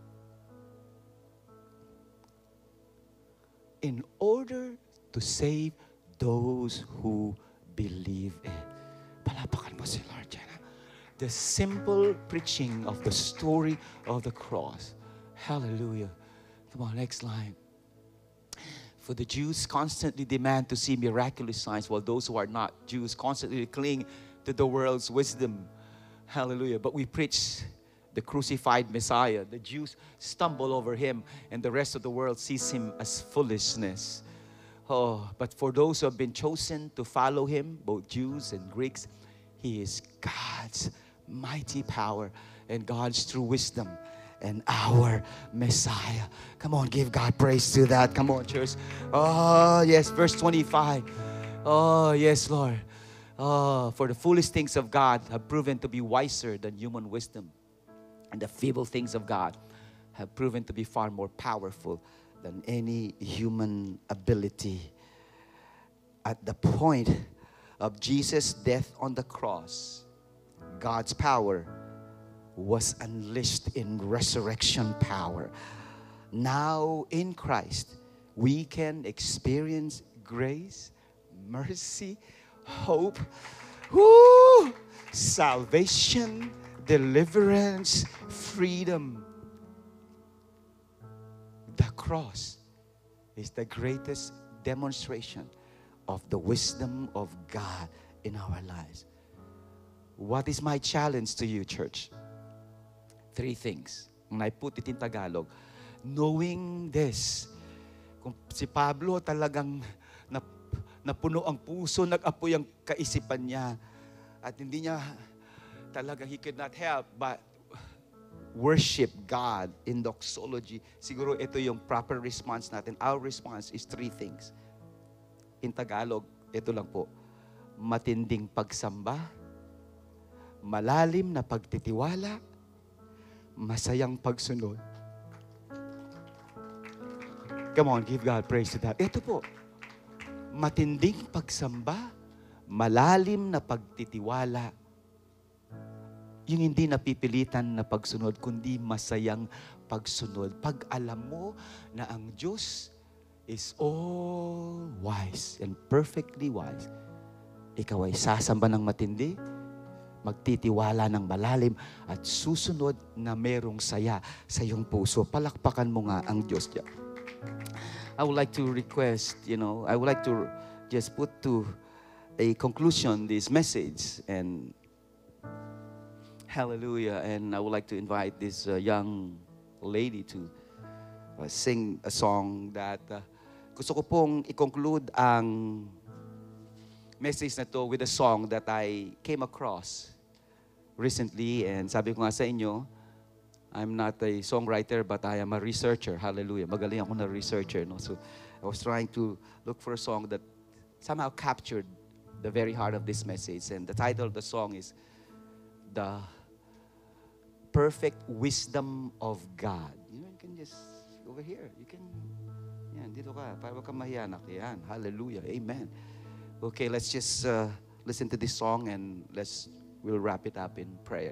in order to save those who believe it. Palapakan mo si Lord dyan. the simple preaching of the story of the cross. Hallelujah. Come on, next line. For the Jews constantly demand to see miraculous signs, while those who are not Jews constantly cling to the world's wisdom. Hallelujah. But we preach the crucified Messiah. The Jews stumble over him, and the rest of the world sees him as foolishness. Oh, but for those who have been chosen to follow him, both Jews and Greeks, he is God's mighty power and God's true wisdom and our Messiah. Come on, give God praise to that. Come on, church. Oh, yes, verse twenty-five. Oh, yes, Lord. Oh, for the foolish things of God have proven to be wiser than human wisdom, and the feeble things of God have proven to be far more powerful than any human ability. At the point of Jesus' death on the cross, God's power was unleashed in resurrection power. Now in Christ, we can experience grace, mercy, hope, woo, salvation, deliverance, freedom. The cross is the greatest demonstration of the wisdom of God in our lives. What is my challenge to you, church? Three things. And I put it in Tagalog. Knowing this, kung si Pablo talagang nap, napuno ang puso, nag-apoy ang kaisipan niya, at hindi niya talaga, he could not help but worship God in doxology. Siguro ito yung proper response natin. Our response is three things. In Tagalog, ito lang po. Matinding pagsamba, malalim na pagtitiwala, masayang pagsunod. Come on, give God praise to that. Ito po, matinding pagsamba, malalim na pagtitiwala, yung hindi napipilitan na pagsunod, kundi masayang pagsunod. Pag alam mo na ang Diyos is all wise and perfectly wise, ikaw ay sasamba ng matindi, magtitiwala ng malalim, at susunod na merong saya sa iyong puso. Palakpakan mo nga ang Diyos niya. I would like to request, you know, I would like to just put to a conclusion this message, and hallelujah, and I would like to invite this uh, young lady to uh, sing a song that uh, gusto ko pong i-conclude ang message na to with a song that I came across recently, and sabi ko nga sa inyo, I'm not a songwriter, but I am a researcher. Hallelujah. Magaling ako na researcher. No? So I was trying to look for a song that somehow captured the very heart of this message. And the title of the song is The Perfect Wisdom of God. You know, you can just, over here, you can, yan, dito ka, para wag kang mahiyanak. Yan, hallelujah, amen. Okay, let's just uh, listen to this song, and let's, we'll wrap it up in prayer.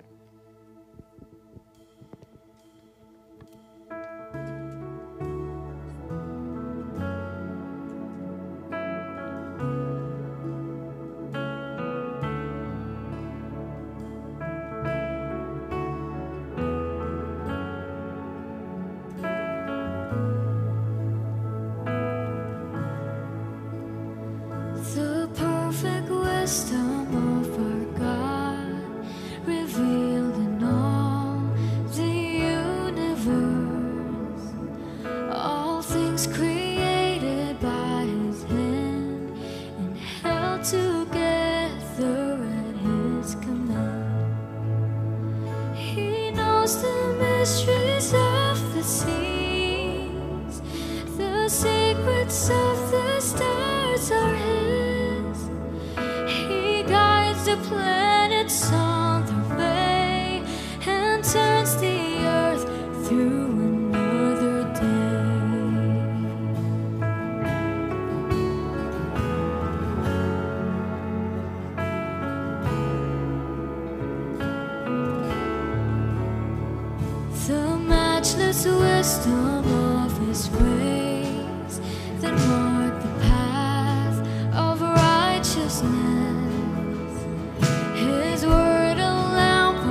The perfect wisdom of our God, revealed in all the universe, all things created by His hand and held together at His command. He knows the mysteries of the seas, the secrets of the stars are His. The planets on their way and turns the earth through another day. The matchless wisdom of His ways that mark the path of righteousness. His word a lamp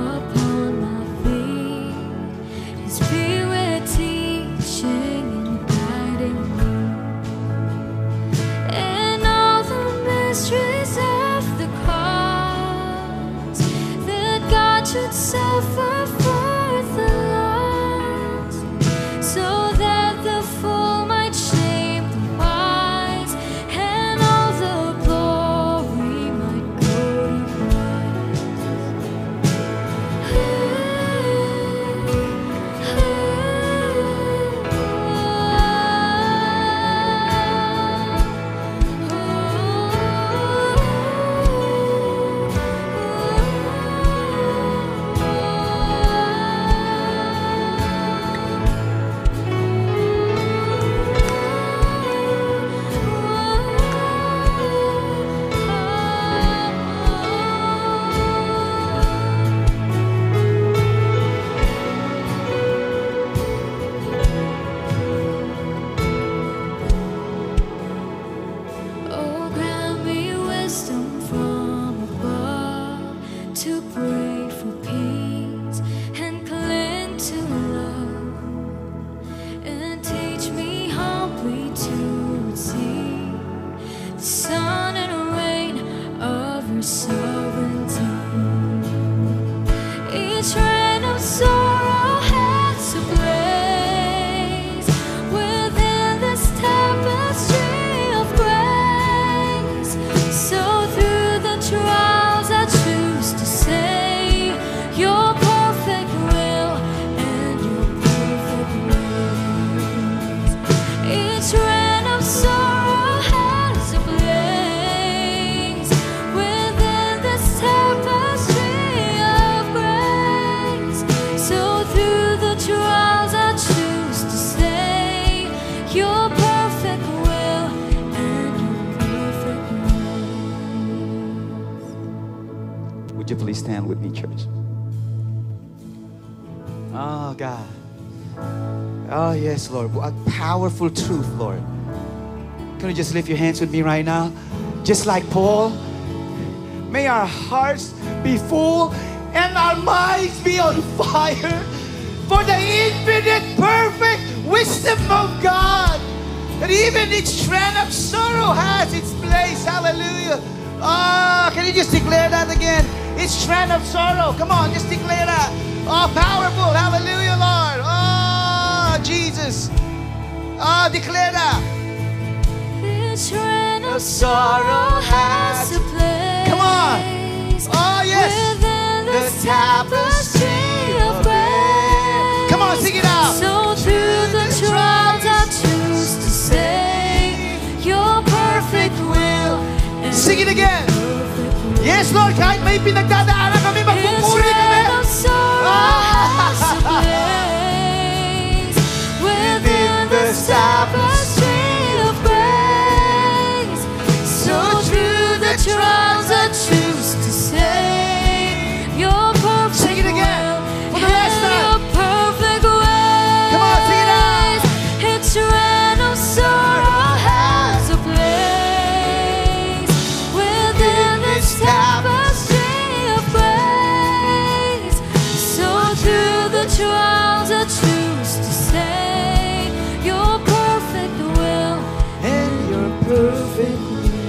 please stand with me, church? Oh, God. Oh, yes, Lord. A powerful truth, Lord. Can you just lift your hands with me right now? Just like Paul. May our hearts be full and our minds be on fire for the infinite, perfect wisdom of God. That even each strand of sorrow has its place. Hallelujah. Oh, can you just declare that again? Each strand of sorrow. Come on, just declare that. Oh, powerful. Hallelujah, Lord. Oh, Jesus. Oh, declare that. Each strand of sorrow has a place. Come on. Oh, yes. Within the tapestry of grace. Come on, sing it out. So through the trials I choose to say your perfect will. Sing it again. Yes, Lord, kahit may pinagdadaanan kami, magpupuri kami. Within the tapestry of grace. So through the trials I choose to say your perfect Sing it again. For the last time. your perfect ways. Come on, sing it out. Each strand of sorrow has a place within this tapestry of grace. So through the trials I choose to say your perfect will And your perfect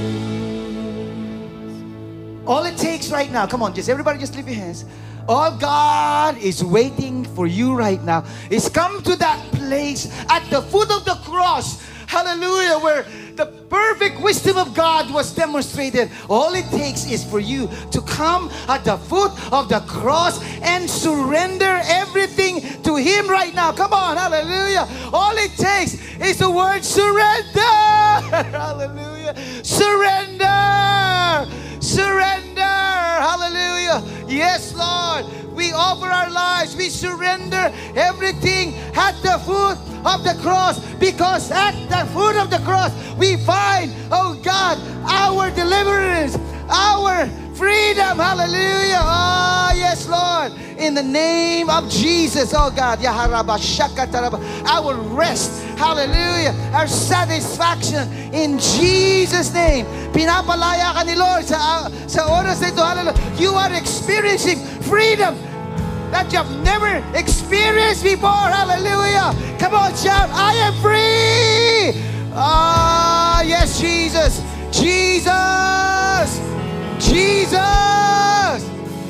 all it takes right now, come on, just everybody just lift your hands. All God is waiting for you right now is come to that place at the foot of the cross. Hallelujah, where the perfect wisdom of God was demonstrated. All it takes is for you to come at the foot of the cross and surrender everything to Him right now. Come on, hallelujah. All it takes is the word surrender. Hallelujah. Surrender. Surrender. Hallelujah. Yes, Lord. We offer our lives. We surrender everything at the foot of the cross, because at the foot of the cross we find, oh God, our deliverance, our freedom. Hallelujah. Oh, yes, Lord. In the name of Jesus, oh God, our rest, hallelujah, our satisfaction in Jesus' name. Pinapalaya ka ni Lord sa, sa oras na ito, hallelujah. You are experiencing freedom that you have never experienced before. Hallelujah. Come on, shout, I am free. Ah, yes, Jesus. Jesus. Jesus.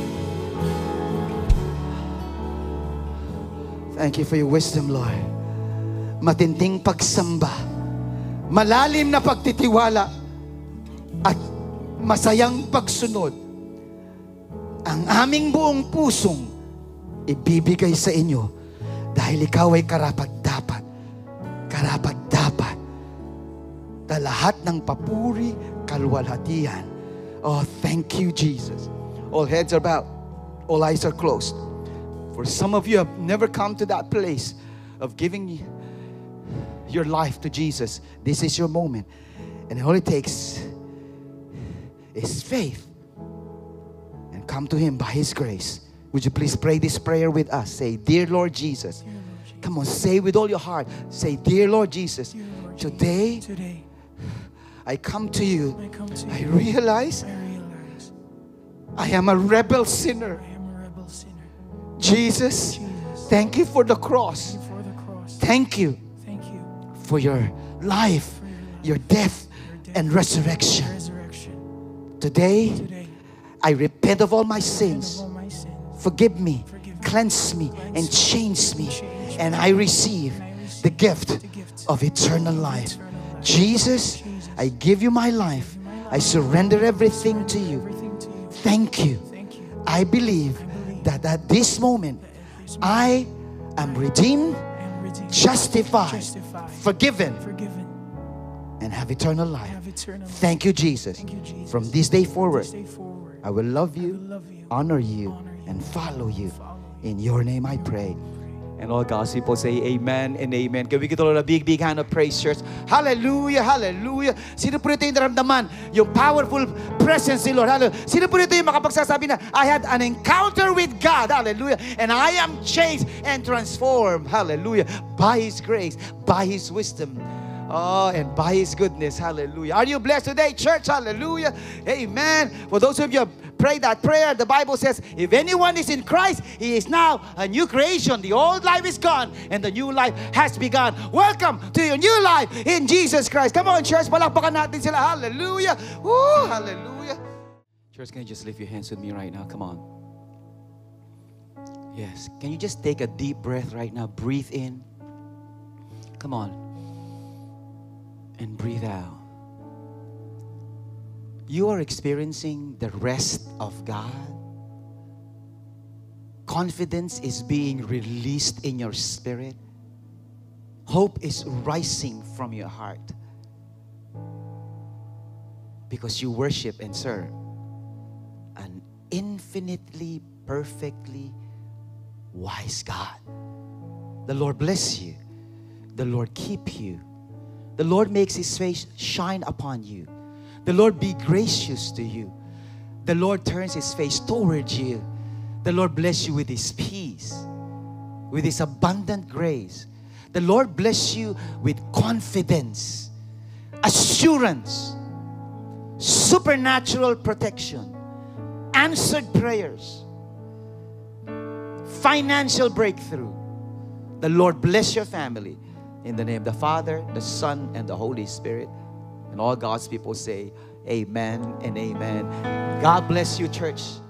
Thank you for your wisdom, Lord. Matinding pagsamba, malalim na pagtitiwala, at masayang pagsunod. Ang aming buong pusong ibibigay sa inyo dahil ikaw ay karapat-dapat, karapat-dapat na lahat ng papuri, kalwalhatian. Oh, thank you, Jesus. All heads are bowed, all eyes are closed. For some of you have never come to that place of giving your life to Jesus. This is your moment. And all it takes is faith. And come to Him by His grace. Would you please pray this prayer with us? Say, Dear Lord Jesus. Dear Lord Jesus. Come on, say with all your heart. Say, Dear Lord Jesus. Dear Lord Today, Jesus. Today I come to you. I come to I you. realize I realize I am a rebel sinner. I am a rebel sinner. Jesus, Jesus, thank you for the cross. thank you for the cross. Thank you Thank you for your life, for your life, your death, your death, and resurrection. resurrection. Today, Today, I repent of all my repent of sins. all my sins. Forgive me, Forgive me, cleanse me, cleanse and me, change me. change me. And I receive And I receive the gift the gift of eternal life. eternal life. Jesus, Jesus, I give you my life. give you my I life. surrender everything to Surrender you. everything to you. Thank you. Thank you. I believe I believe that at this moment, that at this I am redeemed, am redeemed, justified, justified, forgiven, forgiven, and have eternal and life. have eternal life. Thank you, Jesus. Thank you, Jesus. From this day From forward, this day forward, I will love I will you, love you, honor you, honor you, and follow you. follow you. In your name I pray. And all God's people say amen and amen. Can we give the Lord a big, big hand of praise, church? Hallelujah, hallelujah. Sino po rito yung naramdaman? Yung powerful presence ni Lord. Hallelujah. Sino po rito yung makapagsasabi na, I had an encounter with God. Hallelujah. And I am changed and transformed. Hallelujah. By His grace, by His wisdom. Oh, and by His goodness. Hallelujah. Are you blessed today, church? Hallelujah. Amen. For those of you who pray that prayer, the Bible says, if anyone is in Christ, he is now a new creation. The old life is gone and the new life has begun. Welcome to your new life in Jesus Christ. Come on, church. Palakpakan natin sila. Hallelujah. Woo, hallelujah. Church, can you just lift your hands with me right now? Come on. Yes. Can you just take a deep breath right now? Breathe in. Come on. And breathe out. You are experiencing the rest of God. Confidence is being released in your spirit. Hope is rising from your heart. Because you worship and serve an infinitely, perfectly wise God. The Lord bless you. The Lord keep you. The Lord makes His face shine upon you. The Lord be gracious to you. The Lord turns His face towards you. The Lord bless you with His peace, with His abundant grace. The Lord bless you with confidence, assurance, supernatural protection, answered prayers, financial breakthrough. The Lord bless your family. In the name of the Father, the Son, and the Holy Spirit. And all God's people say, amen and amen. God bless you, church.